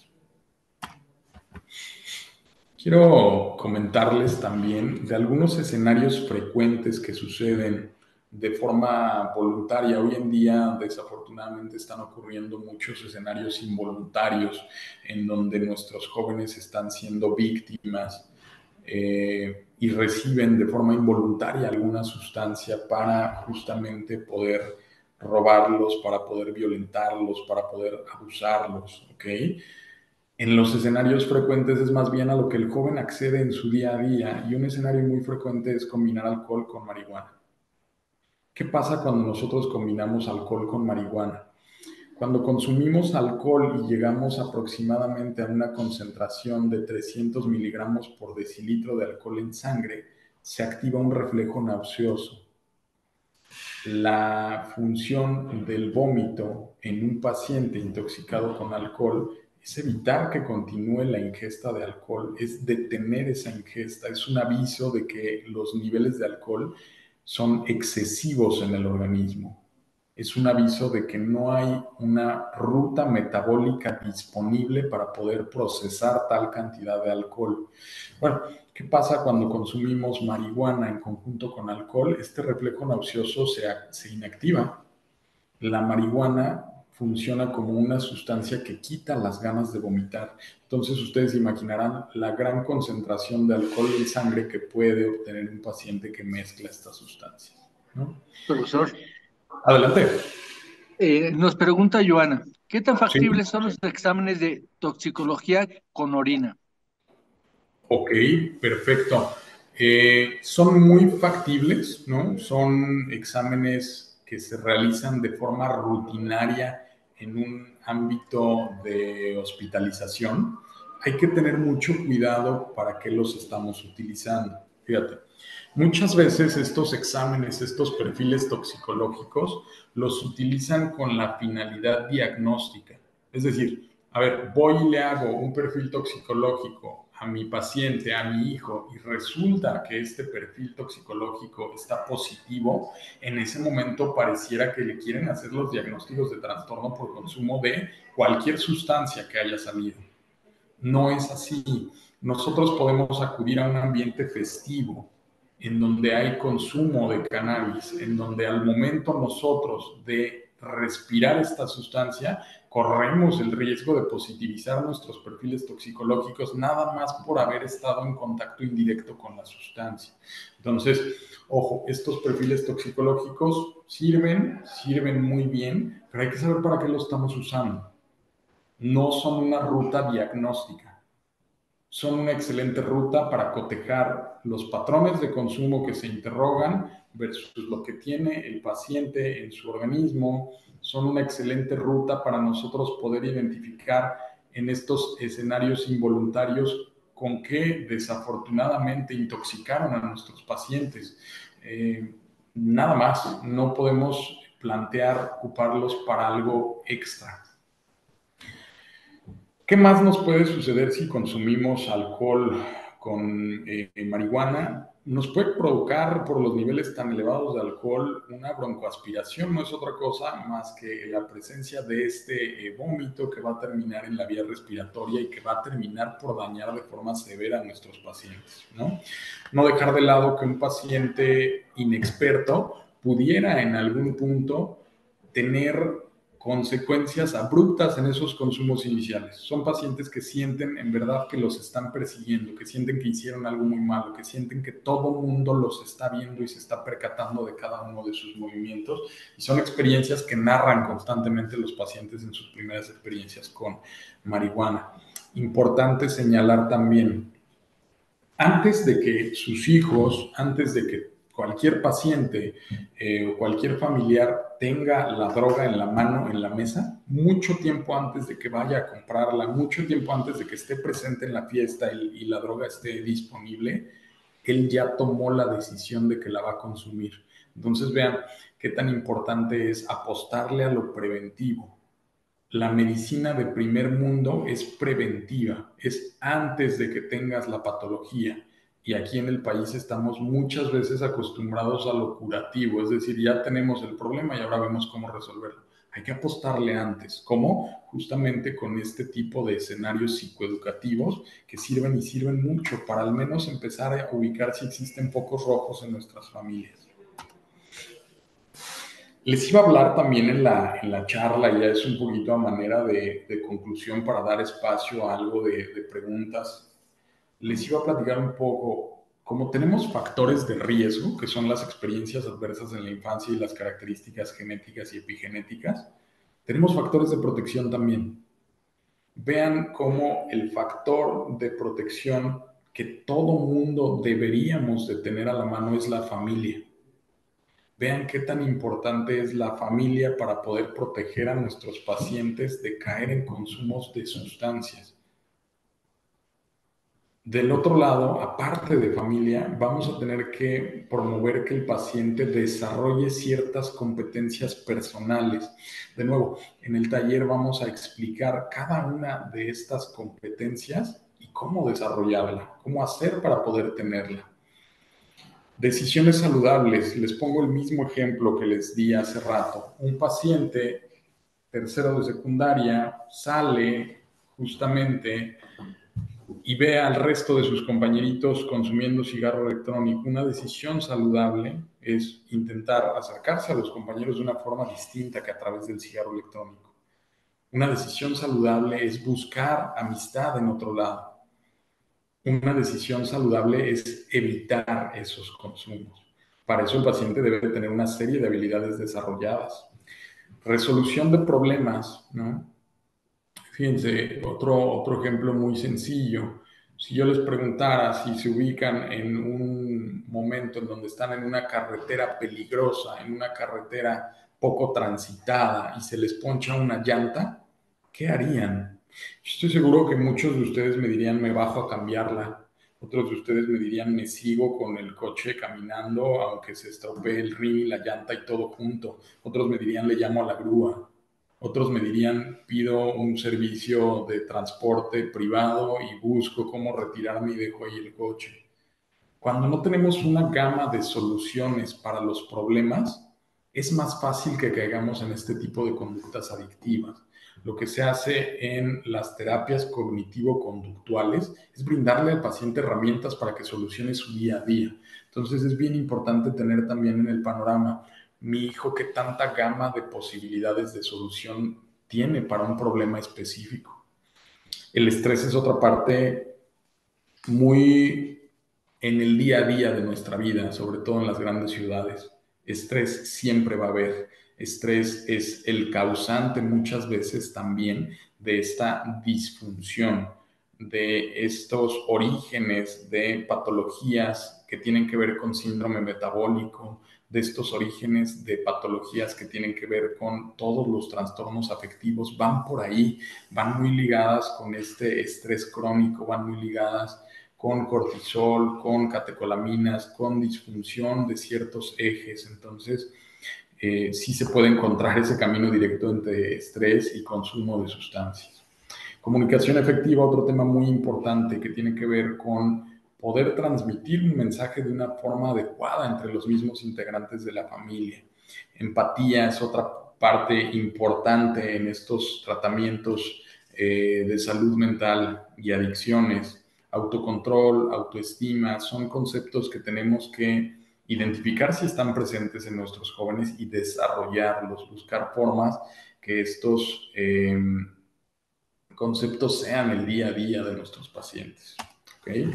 Quiero comentarles también de algunos escenarios frecuentes que suceden de forma voluntaria. Hoy en día, desafortunadamente, están ocurriendo muchos escenarios involuntarios en donde nuestros jóvenes están siendo víctimas y reciben de forma involuntaria alguna sustancia para justamente poder robarlos, para poder violentarlos, para poder abusarlos, ¿ok? En los escenarios frecuentes es más bien a lo que el joven accede en su día a día, y un escenario muy frecuente es combinar alcohol con marihuana. ¿Qué pasa cuando nosotros combinamos alcohol con marihuana? Cuando consumimos alcohol y llegamos aproximadamente a una concentración de 300 miligramos por decilitro de alcohol en sangre, se activa un reflejo nauseoso. La función del vómito en un paciente intoxicado con alcohol es evitar que continúe la ingesta de alcohol, es detener esa ingesta, es un aviso de que los niveles de alcohol son excesivos en el organismo. es un aviso de que no hay una ruta metabólica disponible para poder procesar tal cantidad de alcohol. Bueno, ¿qué pasa cuando consumimos marihuana en conjunto con alcohol? Este reflejo nauseoso se inactiva. La marihuana funciona como una sustancia que quita las ganas de vomitar. Entonces ustedes imaginarán la gran concentración de alcohol en sangre que puede obtener un paciente que mezcla estas sustancias, ¿no? Profesor, Adelante. nos pregunta Joana, ¿qué tan Sí. factibles son los exámenes de toxicología con orina? Ok, perfecto. Son muy factibles, ¿no? Son exámenes que se realizan de forma rutinaria en un ámbito de hospitalización. Hay que tener mucho cuidado para qué los estamos utilizando. Fíjate, muchas veces estos exámenes, estos perfiles toxicológicos, los utilizan con la finalidad diagnóstica. Es decir, a ver, voy y le hago un perfil toxicológico a mi paciente, a mi hijo, y resulta que este perfil toxicológico está positivo, en ese momento pareciera que le quieren hacer los diagnósticos de trastorno por consumo de cualquier sustancia que haya salido. No es así. Nosotros podemos acudir a un ambiente festivo, en donde hay consumo de cannabis, en donde al momento nosotros de respirar esta sustancia, corremos el riesgo de positivizar nuestros perfiles toxicológicos nada más por haber estado en contacto indirecto con la sustancia. Entonces, ojo, estos perfiles toxicológicos sirven muy bien, pero hay que saber para qué los estamos usando. No son una ruta diagnóstica, son una excelente ruta para cotejar los patrones de consumo que se interrogan versus lo que tiene el paciente en su organismo. Son una excelente ruta para nosotros poder identificar en estos escenarios involuntarios con qué desafortunadamente intoxicaron a nuestros pacientes. Nada más, no podemos plantear ocuparlos para algo extra. ¿Qué más nos puede suceder si consumimos alcohol con marihuana? Nos puede provocar por los niveles tan elevados de alcohol una broncoaspiración, no es otra cosa más que la presencia de este vómito que va a terminar en la vía respiratoria y que va a terminar por dañar de forma severa a nuestros pacientes, ¿no? No dejar de lado que un paciente inexperto pudiera en algún punto tener consecuencias abruptas en esos consumos iniciales. Son pacientes que sienten en verdad que los están persiguiendo, que sienten que hicieron algo muy malo, que sienten que todo el mundo los está viendo y se está percatando de cada uno de sus movimientos. Y son experiencias que narran constantemente los pacientes en sus primeras experiencias con marihuana. Importante señalar también, antes de que sus hijos, antes de que cualquier paciente o cualquier familiar tenga la droga en la mano, en la mesa, mucho tiempo antes de que vaya a comprarla, mucho tiempo antes de que esté presente en la fiesta y la droga esté disponible, él ya tomó la decisión de que la va a consumir. Entonces vean qué tan importante es apostarle a lo preventivo. La medicina de primer mundo es preventiva, es antes de que tengas la patología. Y aquí en el país estamos muchas veces acostumbrados a lo curativo, es decir, ya tenemos el problema y ahora vemos cómo resolverlo. Hay que apostarle antes, ¿cómo? Justamente con este tipo de escenarios psicoeducativos que sirven y sirven mucho para al menos empezar a ubicar si existen focos rojos en nuestras familias. Les iba a hablar también en la charla, ya es un poquito a manera de conclusión para dar espacio a algo de preguntas. Les iba a platicar un poco, como tenemos factores de riesgo, que son las experiencias adversas en la infancia y las características genéticas y epigenéticas, tenemos factores de protección también. Vean cómo el factor de protección que todo mundo deberíamos de tener a la mano es la familia. Vean qué tan importante es la familia para poder proteger a nuestros pacientes de caer en consumos de sustancias. Del otro lado, aparte de familia, vamos a tener que promover que el paciente desarrolle ciertas competencias personales. De nuevo, en el taller vamos a explicar cada una de estas competencias y cómo desarrollarla, cómo hacer para poder tenerla. Decisiones saludables. Les pongo el mismo ejemplo que les di hace rato. Un paciente tercero de secundaria sale justamente y ve al resto de sus compañeritos consumiendo cigarro electrónico. Una decisión saludable es intentar acercarse a los compañeros de una forma distinta que a través del cigarro electrónico. Una decisión saludable es buscar amistad en otro lado. Una decisión saludable es evitar esos consumos. Para eso el paciente debe tener una serie de habilidades desarrolladas. Resolución de problemas, ¿no? Fíjense, otro ejemplo muy sencillo. Si yo les preguntara si se ubican en un momento en donde están en una carretera peligrosa, en una carretera poco transitada y se les poncha una llanta, ¿qué harían? Yo estoy seguro que muchos de ustedes me dirían, me bajo a cambiarla. Otros de ustedes me dirían, me sigo con el coche caminando, aunque se estropee el rin, la llanta y todo junto. Otros me dirían, le llamo a la grúa. Otros me dirían, pido un servicio de transporte privado y busco cómo retirarme y dejo ahí el coche. Cuando no tenemos una gama de soluciones para los problemas, es más fácil que caigamos en este tipo de conductas adictivas. Lo que se hace en las terapias cognitivo-conductuales es brindarle al paciente herramientas para que solucione su día a día. Entonces es bien importante tener también en el panorama mi hijo qué tanta gama de posibilidades de solución tiene para un problema específico. El estrés es otra parte muy en el día a día de nuestra vida, sobre todo en las grandes ciudades. Estrés siempre va a haber. Estrés es el causante muchas veces también de esta disfunción, de estos orígenes de patologías que tienen que ver con síndrome metabólico, de estos orígenes de patologías que tienen que ver con todos los trastornos afectivos, van por ahí, van muy ligadas con este estrés crónico, van muy ligadas con cortisol, con catecolaminas, con disfunción de ciertos ejes. Entonces, sí se puede encontrar ese camino directo entre estrés y consumo de sustancias. Comunicación efectiva, otro tema muy importante que tiene que ver con poder transmitir un mensaje de una forma adecuada entre los mismos integrantes de la familia. Empatía es otra parte importante en estos tratamientos de salud mental y adicciones. Autocontrol, autoestima, son conceptos que tenemos que identificar si están presentes en nuestros jóvenes y desarrollarlos, buscar formas que estos conceptos sean el día a día de nuestros pacientes. ¿Okay?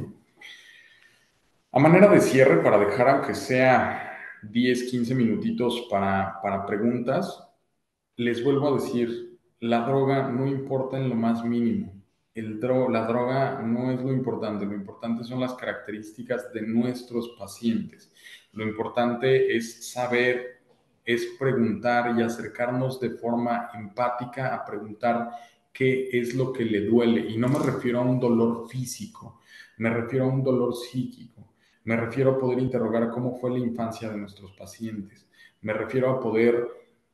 A manera de cierre, para dejar aunque sea 10, 15 minutitos para preguntas, les vuelvo a decir, la droga no importa en lo más mínimo. La droga no es lo importante son las características de nuestros pacientes. Lo importante es saber, es preguntar y acercarnos de forma empática a preguntar qué es lo que le duele. Y no me refiero a un dolor físico, me refiero a un dolor psíquico. Me refiero a poder interrogar cómo fue la infancia de nuestros pacientes. Me refiero a poder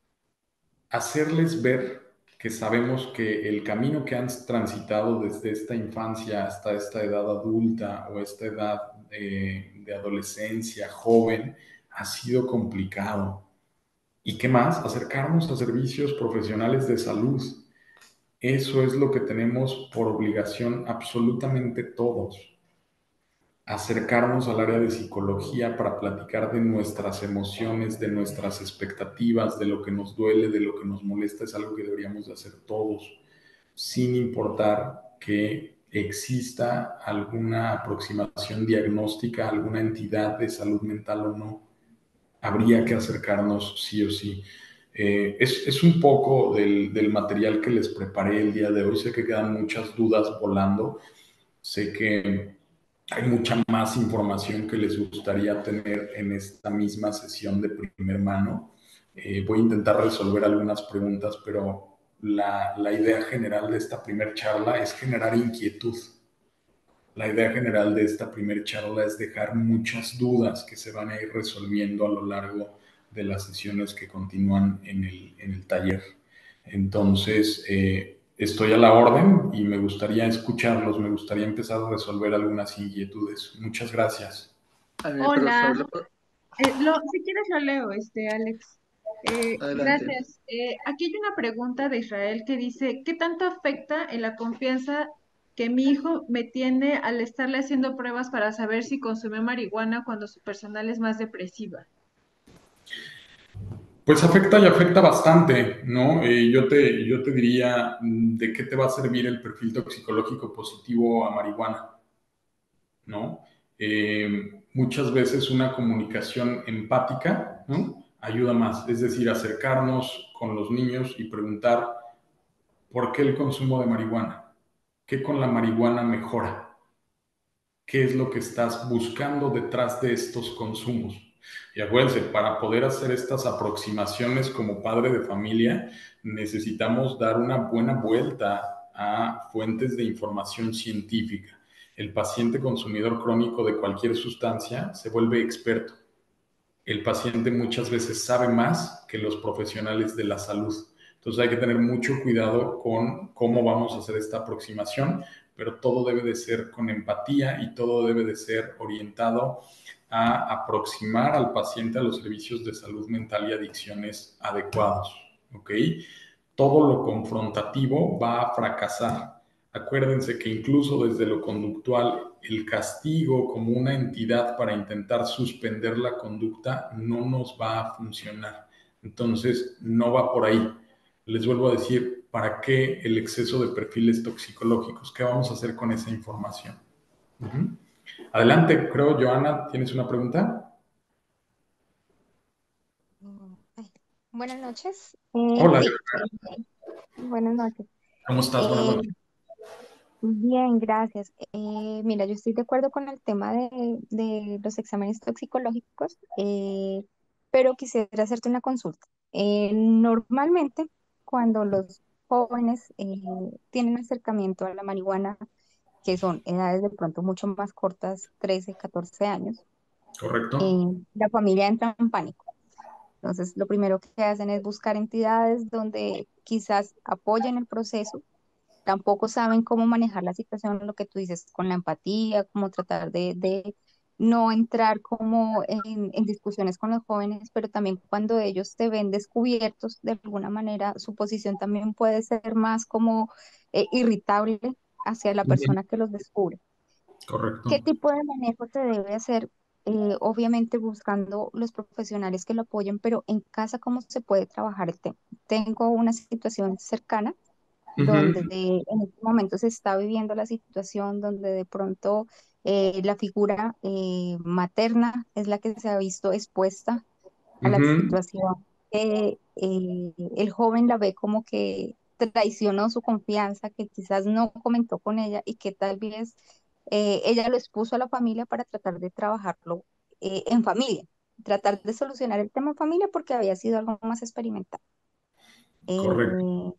hacerles ver que sabemos que el camino que han transitado desde esta infancia hasta esta edad adulta o esta edad de adolescencia, joven, ha sido complicado. ¿Y qué más? Acercarnos a servicios profesionales de salud. Eso es lo que tenemos por obligación absolutamente todos. Acercarnos al área de psicología para platicar de nuestras emociones, de nuestras expectativas, de lo que nos duele, de lo que nos molesta, es algo que deberíamos de hacer todos, sin importar que exista alguna aproximación diagnóstica, alguna entidad de salud mental o no. Habría que acercarnos sí o sí. Es un poco del material que les preparé el día de hoy. Sé que quedan muchas dudas volando. Sé que hay mucha más información que les gustaría tener en esta misma sesión de primer mano. Voy a intentar resolver algunas preguntas, pero la idea general de esta primera charla es generar inquietud. La idea general de esta primera charla es dejar muchas dudas que se van a ir resolviendo a lo largo de las sesiones que continúan en el taller. Entonces, estoy a la orden y me gustaría escucharlos, me gustaría empezar a resolver algunas inquietudes. Muchas gracias. Pero Hola, sobre si quieres lo leo, Alex. adelante. Gracias. Aquí hay una pregunta de Israel que dice, ¿qué tanto afecta en la confianza que mi hijo me tiene al estarle haciendo pruebas para saber si consume marihuana cuando su personal es más depresiva? Pues afecta y afecta bastante, ¿no? Yo te diría, ¿de qué te va a servir el perfil toxicológico positivo a marihuana? ¿No? Muchas veces una comunicación empática, ¿no? Ayuda más, es decir, acercarnos con los niños y preguntar por qué el consumo de marihuana, qué con la marihuana mejora, qué es lo que estás buscando detrás de estos consumos. Y acuérdense, para poder hacer estas aproximaciones como padre de familia, necesitamos dar una buena vuelta a fuentes de información científica. El paciente consumidor crónico de cualquier sustancia se vuelve experto. El paciente muchas veces sabe más que los profesionales de la salud. Entonces hay que tener mucho cuidado con cómo vamos a hacer esta aproximación, pero todo debe de ser con empatía y todo debe de ser orientado a aproximar al paciente a los servicios de salud mental y adicciones adecuados. ¿Ok? Todo lo confrontativo va a fracasar. Acuérdense que incluso desde lo conductual, el castigo como una entidad para intentar suspender la conducta no nos va a funcionar. Entonces, no va por ahí. Les vuelvo a decir, ¿para qué el exceso de perfiles toxicológicos? ¿Qué vamos a hacer con esa información? Uh-huh. Adelante, creo, Joana, ¿tienes una pregunta? Ay, buenas noches. Hola, Sí, buenas noches. ¿cómo estás? Buenas Eh, noches. Bien, gracias. Mira, yo estoy de acuerdo con el tema de los exámenes toxicológicos, pero quisiera hacerte una consulta. Normalmente, cuando los jóvenes tienen acercamiento a la marihuana, que son edades de pronto mucho más cortas, 13, 14 años, Correcto. la familia entra en pánico. Entonces, lo primero que hacen es buscar entidades donde quizás apoyen el proceso. Tampoco saben cómo manejar la situación, lo que tú dices, con la empatía, cómo tratar de no entrar como en discusiones con los jóvenes, pero también cuando ellos se ven descubiertos de alguna manera, su posición también puede ser más como irritable hacia la persona que los descubre. ¿Qué Correcto. tipo de manejo se debe hacer? Obviamente buscando los profesionales que lo apoyen, pero en casa, ¿cómo se puede trabajar el tema? Tengo una situación cercana donde Uh-huh. en este momento se está viviendo la situación donde de pronto la figura materna es la que se ha visto expuesta a la Uh-huh. situación. El joven la ve como que traicionó su confianza, que quizás no comentó con ella y que tal vez ella lo expuso a la familia para tratar de trabajarlo en familia, tratar de solucionar el tema en familia porque había sido algo más experimental. Correcto. Eh,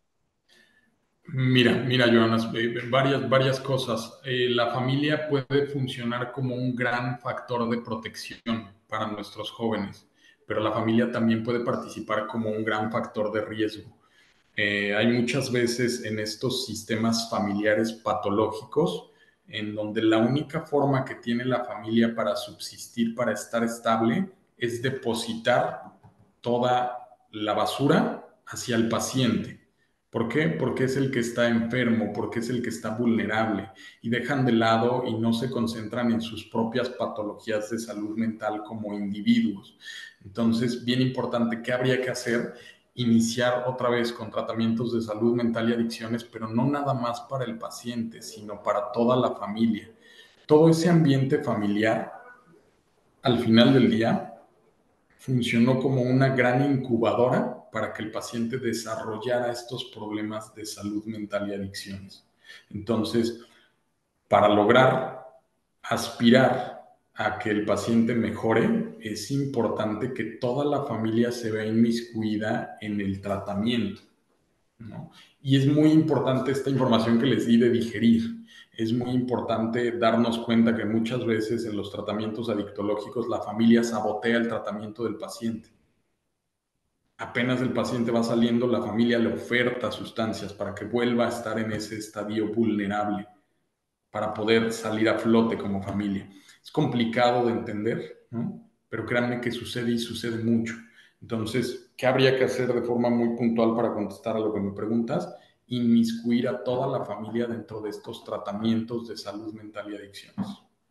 Mira, Joanas, varias cosas. La familia puede funcionar como un gran factor de protección para nuestros jóvenes, pero la familia también puede participar como un gran factor de riesgo. Hay muchas veces en estos sistemas familiares patológicos en donde la única forma que tiene la familia para subsistir, para estar estable, es depositar toda la basura hacia el paciente. ¿Por qué? Porque es el que está enfermo, porque es el que está vulnerable y dejan de lado y no se concentran en sus propias patologías de salud mental como individuos. Entonces, bien importante, ¿qué habría que hacer? Iniciar otra vez con tratamientos de salud mental y adicciones, pero no nada más para el paciente, sino para toda la familia. Todo ese ambiente familiar, al final del día, funcionó como una gran incubadora para que el paciente desarrollara estos problemas de salud mental y adicciones. Entonces, para lograr aspirar a que el paciente mejore, es importante que toda la familia se vea inmiscuida en el tratamiento, ¿no? Y es muy importante esta información que les di de digerir. Es muy importante darnos cuenta que muchas veces en los tratamientos adictológicos la familia sabotea el tratamiento del paciente. Apenas el paciente va saliendo, la familia le oferta sustancias para que vuelva a estar en ese estadio vulnerable, para poder salir a flote como familia. Es complicado de entender, ¿no? Pero créanme que sucede y sucede mucho. Entonces, ¿qué habría que hacer de forma muy puntual para contestar a lo que me preguntas? Inmiscuir a toda la familia dentro de estos tratamientos de salud mental y adicciones.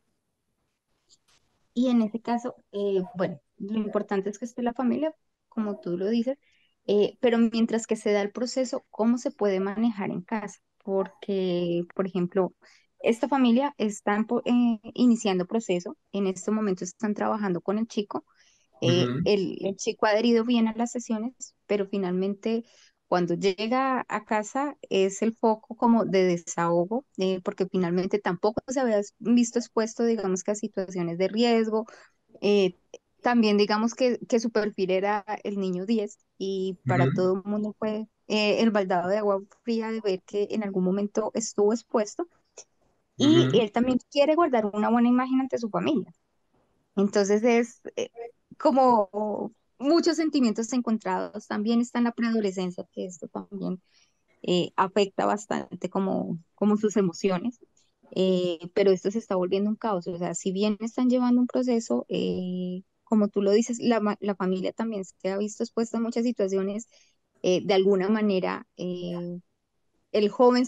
Y en ese caso, bueno, lo importante es que esté la familia, como tú lo dices, pero mientras que se da el proceso, ¿cómo se puede manejar en casa? Porque, por ejemplo, esta familia está iniciando proceso, en este momento están trabajando con el chico, Ujú, el chico ha adherido bien a las sesiones, pero finalmente cuando llega a casa es el foco como de desahogo, porque finalmente tampoco se había visto expuesto, digamos que a situaciones de riesgo. eh, También digamos que su perfil era el niño 10 y para ujú, todo el mundo fue el baldado de agua fría de ver que en algún momento estuvo expuesto y ujú. él también quiere guardar una buena imagen ante su familia. Entonces es como muchos sentimientos encontrados. También está en la preadolescencia, que esto también afecta bastante como sus emociones. Pero esto se está volviendo un caos. O sea, si bien están llevando un proceso, como tú lo dices, la familia también se ha visto expuesta a muchas situaciones. De alguna manera, el joven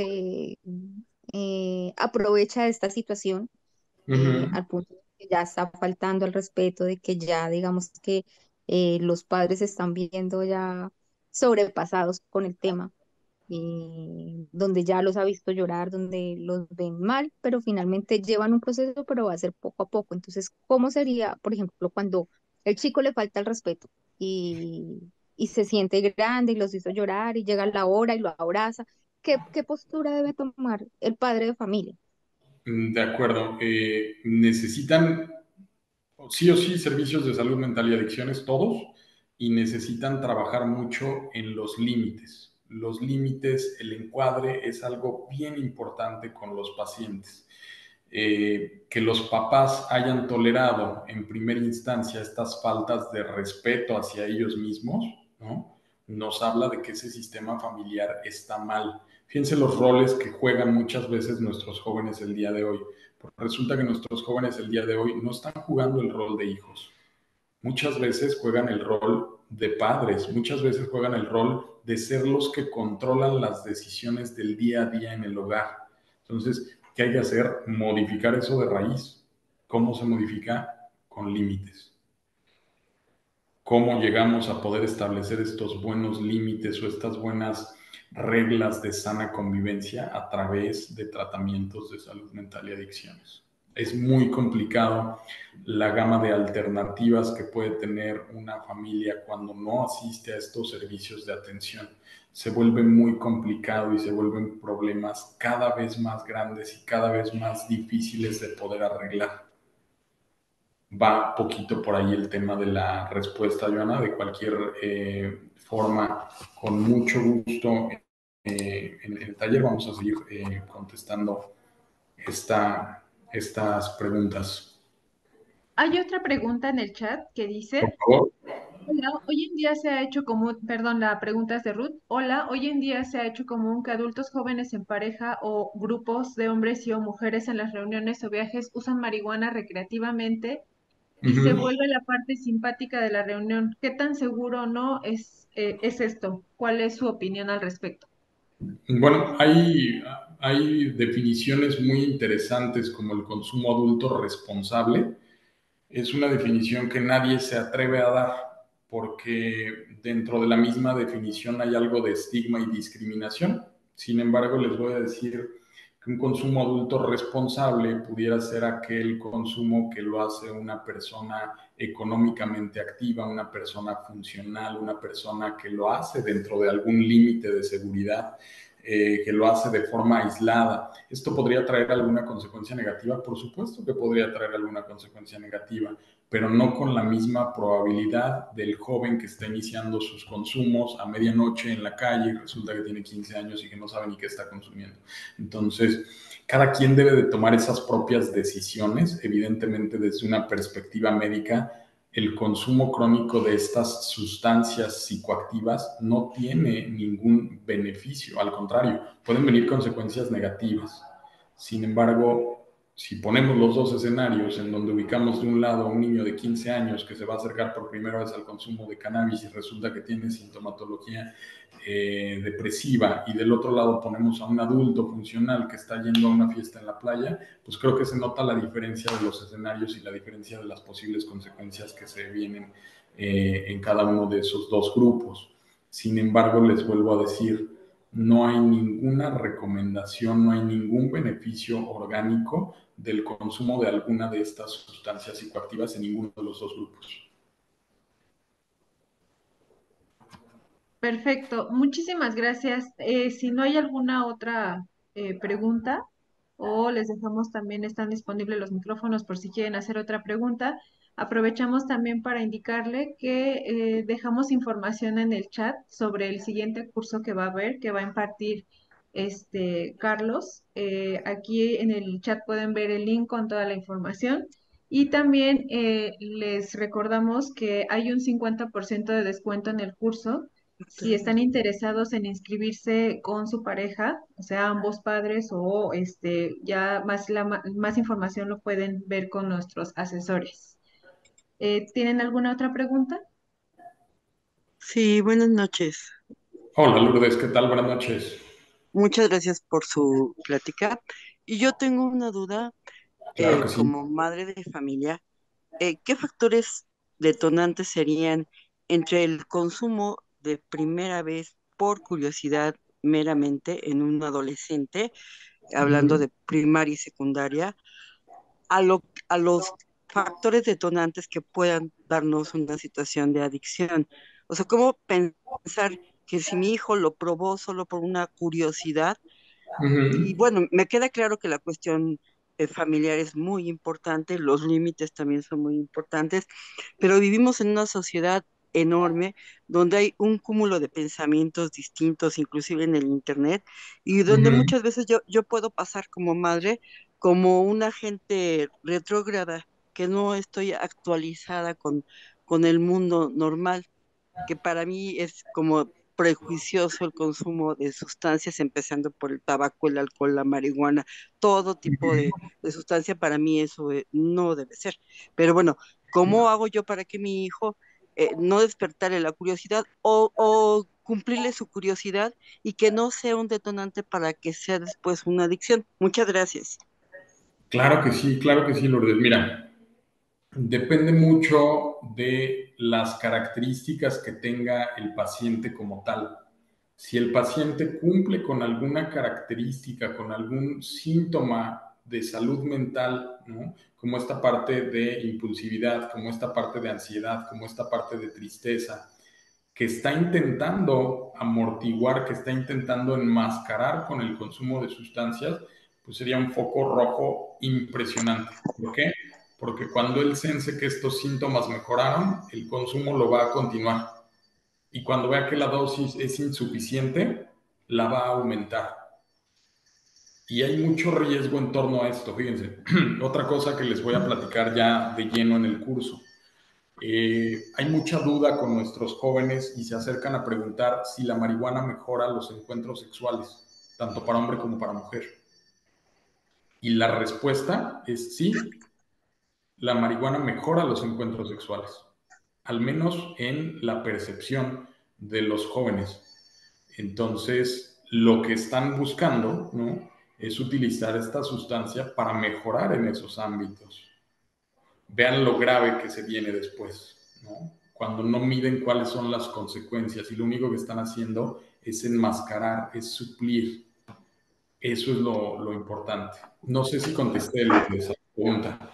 se aprovecha de esta situación Ujú. al punto de que ya está faltando el respeto, de que ya digamos que los padres se están viendo ya sobrepasados con el tema, donde ya los ha visto llorar, donde los ven mal, pero finalmente llevan un proceso, pero va a ser poco a poco. Entonces, ¿cómo sería, por ejemplo, cuando el chico le falta el respeto y se siente grande y los hizo llorar y llega la hora y lo abraza? ¿Qué postura debe tomar el padre de familia? De acuerdo. Necesitan sí o sí servicios de salud mental y adicciones todos y necesitan trabajar mucho en los límites. Los límites, el encuadre es algo bien importante con los pacientes. Que los papás hayan tolerado en primera instancia estas faltas de respeto hacia ellos mismos, ¿no? Nos habla de que ese sistema familiar está mal. Fíjense los roles que juegan muchas veces nuestros jóvenes el día de hoy. Porque resulta que nuestros jóvenes el día de hoy no están jugando el rol de hijos. Muchas veces juegan el rol de padres, muchas veces juegan el rol de ser los que controlan las decisiones del día a día en el hogar. Entonces, ¿qué hay que hacer? Modificar eso de raíz. ¿Cómo se modifica? Con límites. ¿Cómo llegamos a poder establecer estos buenos límites o estas buenas reglas de sana convivencia a través de tratamientos de salud mental y adicciones? Es muy complicado la gama de alternativas que puede tener una familia cuando no asiste a estos servicios de atención. Se vuelve muy complicado y se vuelven problemas cada vez más grandes y cada vez más difíciles de poder arreglar. Va poquito por ahí el tema de la respuesta, Joana. De cualquier forma, con mucho gusto, en el taller vamos a seguir contestando estas preguntas. Hay otra pregunta en el chat que Por dice, favor. hola, hoy en día se ha hecho común, perdón, la pregunta es de Ruth. Hola, hoy en día se ha hecho común que adultos jóvenes en pareja o grupos de hombres y o mujeres en las reuniones o viajes usan marihuana recreativamente y se Ujú. vuelve la parte simpática de la reunión. ¿Qué tan seguro o no es esto? ¿Cuál es su opinión al respecto? Bueno, hay definiciones muy interesantes como el consumo adulto responsable. Es una definición que nadie se atreve a dar porque dentro de la misma definición hay algo de estigma y discriminación. Sin embargo, les voy a decir que un consumo adulto responsable pudiera ser aquel consumo que lo hace una persona económicamente activa, una persona funcional, una persona que lo hace dentro de algún límite de seguridad, que lo hace de forma aislada. ¿Esto podría traer alguna consecuencia negativa? Por supuesto que podría traer alguna consecuencia negativa, pero no con la misma probabilidad del joven que está iniciando sus consumos a medianoche en la calle y resulta que tiene 15 años y que no sabe ni qué está consumiendo. Entonces, cada quien debe de tomar esas propias decisiones, evidentemente desde una perspectiva médica. El consumo crónico de estas sustancias psicoactivas no tiene ningún beneficio, al contrario, pueden venir consecuencias negativas. Sin embargo, Si ponemos los dos escenarios en donde ubicamos de un lado a un niño de 15 años que se va a acercar por primera vez al consumo de cannabis y resulta que tiene sintomatología depresiva, y del otro lado ponemos a un adulto funcional que está yendo a una fiesta en la playa, pues creo que se nota la diferencia de los escenarios y la diferencia de las posibles consecuencias que se vienen en cada uno de esos dos grupos. Sin embargo, les vuelvo a decir, no hay ninguna recomendación, no hay ningún beneficio orgánico del consumo de alguna de estas sustancias psicoactivas en ninguno de los dos grupos. Perfecto, muchísimas gracias. Si no hay alguna otra pregunta, o les dejamos también, están disponibles los micrófonos por si quieren hacer otra pregunta, aprovechamos también para indicarle que dejamos información en el chat sobre el siguiente curso que va a haber, que va a impartir Carlos. Aquí en el chat pueden ver el link con toda la información. Y también les recordamos que hay un 50% de descuento en el curso si están interesados en inscribirse con su pareja, o sea, ambos padres, o ya más información lo pueden ver con nuestros asesores. ¿Tienen alguna otra pregunta? Sí, buenas noches. Hola Lourdes, ¿qué tal? Buenas noches. Muchas gracias por su plática. Y yo tengo una duda, Claro que sí. como madre de familia, ¿qué factores detonantes serían entre el consumo de primera vez por curiosidad meramente en un adolescente, hablando Ujú. de primaria y secundaria, a los factores detonantes que puedan darnos una situación de adicción? O sea, ¿cómo pensar que si mi hijo lo probó solo por una curiosidad? Y Ujú. bueno, me queda claro que la cuestión familiar es muy importante, los límites también son muy importantes, pero vivimos en una sociedad enorme donde hay un cúmulo de pensamientos distintos, inclusive en el internet, y donde Ujú. muchas veces yo puedo pasar como madre como una gente retrógrada, que no estoy actualizada con el mundo normal, que para mí es como prejuicioso el consumo de sustancias, empezando por el tabaco, el alcohol, la marihuana, todo tipo de sustancia, para mí eso no debe ser. Pero bueno, ¿cómo hago yo para que mi hijo no despertare la curiosidad o cumplirle su curiosidad y que no sea un detonante para que sea después una adicción? Muchas gracias. Claro que sí, Lourdes. Mira, depende mucho de las características que tenga el paciente como tal. Si el paciente cumple con alguna característica, con algún síntoma de salud mental, ¿no? Como esta parte de impulsividad, como esta parte de ansiedad, como esta parte de tristeza, que está intentando amortiguar, que está intentando enmascarar con el consumo de sustancias, pues sería un foco rojo impresionante. ¿Por qué? Porque cuando él sense que estos síntomas mejoraron, el consumo lo va a continuar. Y cuando vea que la dosis es insuficiente, la va a aumentar. Y hay mucho riesgo en torno a esto, fíjense. Otra cosa que les voy a platicar ya de lleno en el curso. Hay mucha duda con nuestros jóvenes y se acercan a preguntar si la marihuana mejora los encuentros sexuales, tanto para hombre como para mujer. Y la respuesta es sí, la marihuana mejora los encuentros sexuales, al menos en la percepción de los jóvenes. Entonces, lo que están buscando, ¿no?, es utilizar esta sustancia para mejorar en esos ámbitos. Vean lo grave que se viene después, ¿no? Cuando no miden cuáles son las consecuencias y lo único que están haciendo es enmascarar, es suplir. Eso es lo importante. No sé si contesté, Lourdes, a la pregunta.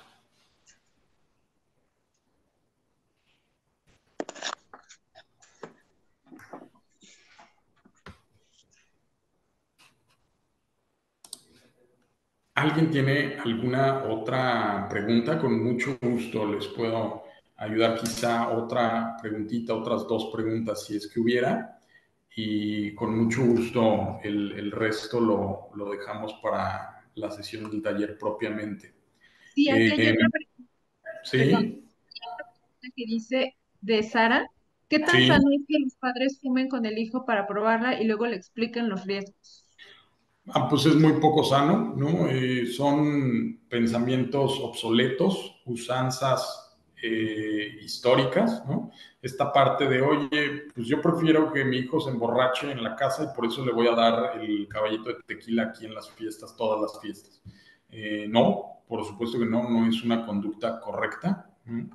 ¿Alguien tiene alguna otra pregunta? Con mucho gusto les puedo ayudar, quizá otra preguntita, otras dos preguntas si es que hubiera, y con mucho gusto el resto lo dejamos para la sesión del taller propiamente. Sí, aquí hay Eh, una pregunta, perdón, sí, que dice de Sara, ¿qué tan sí. sano es que los padres fumen con el hijo para probarla y luego le expliquen los riesgos? Pues es muy poco sano, ¿no? Son pensamientos obsoletos, usanzas históricas, ¿no? Esta parte de, oye, pues yo prefiero que mi hijo se emborrache en la casa y por eso le voy a dar el caballito de tequila aquí en las fiestas, todas las fiestas. No, por supuesto que no, no es una conducta correcta, ¿no?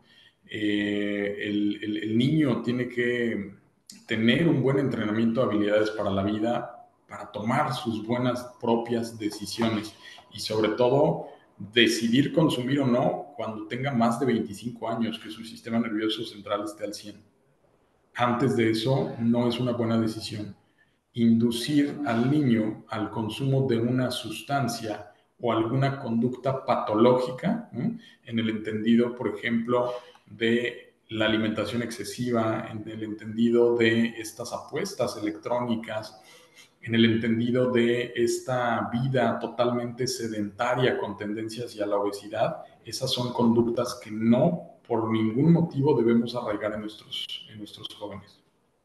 El niño tiene que tener un buen entrenamiento de habilidades para la vida, para tomar sus buenas propias decisiones y sobre todo decidir consumir o no cuando tenga más de 25 años, que su sistema nervioso central esté al 100. Antes de eso no es una buena decisión. Inducir al niño al consumo de una sustancia o alguna conducta patológica, ¿no? En el entendido, por ejemplo, de la alimentación excesiva, en el entendido de estas apuestas electrónicas, en el entendido de esta vida totalmente sedentaria con tendencia hacia la obesidad, esas son conductas que no por ningún motivo debemos arraigar en nuestros jóvenes.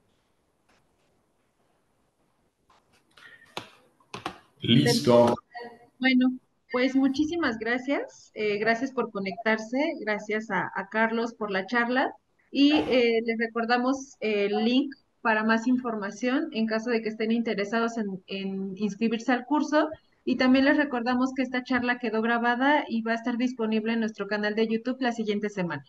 Listo. Bueno, pues muchísimas gracias. Gracias por conectarse. Gracias a Carlos por la charla. Y les recordamos el link para más información en caso de que estén interesados en inscribirse al curso. Y también les recordamos que esta charla quedó grabada y va a estar disponible en nuestro canal de YouTube la siguiente semana.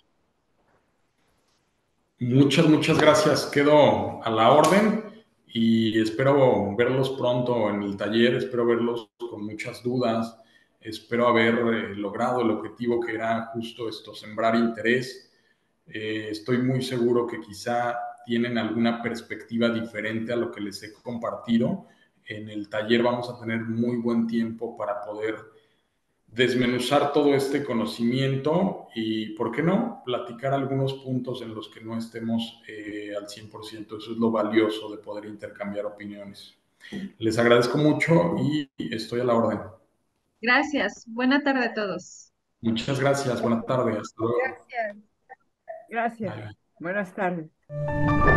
Muchas gracias. Quedo a la orden y espero verlos pronto en el taller. Espero verlos con muchas dudas. Espero haber logrado el objetivo que era justo esto, sembrar interés. Estoy muy seguro que quizá tienen alguna perspectiva diferente a lo que les he compartido. En el taller vamos a tener muy buen tiempo para poder desmenuzar todo este conocimiento y, ¿por qué no?, platicar algunos puntos en los que no estemos al 100%. Eso es lo valioso de poder intercambiar opiniones. Les agradezco mucho y estoy a la orden. Gracias. Buena tarde a todos. Muchas gracias. Buenas tardes. Hasta luego. Gracias. Bye. Buenas tardes.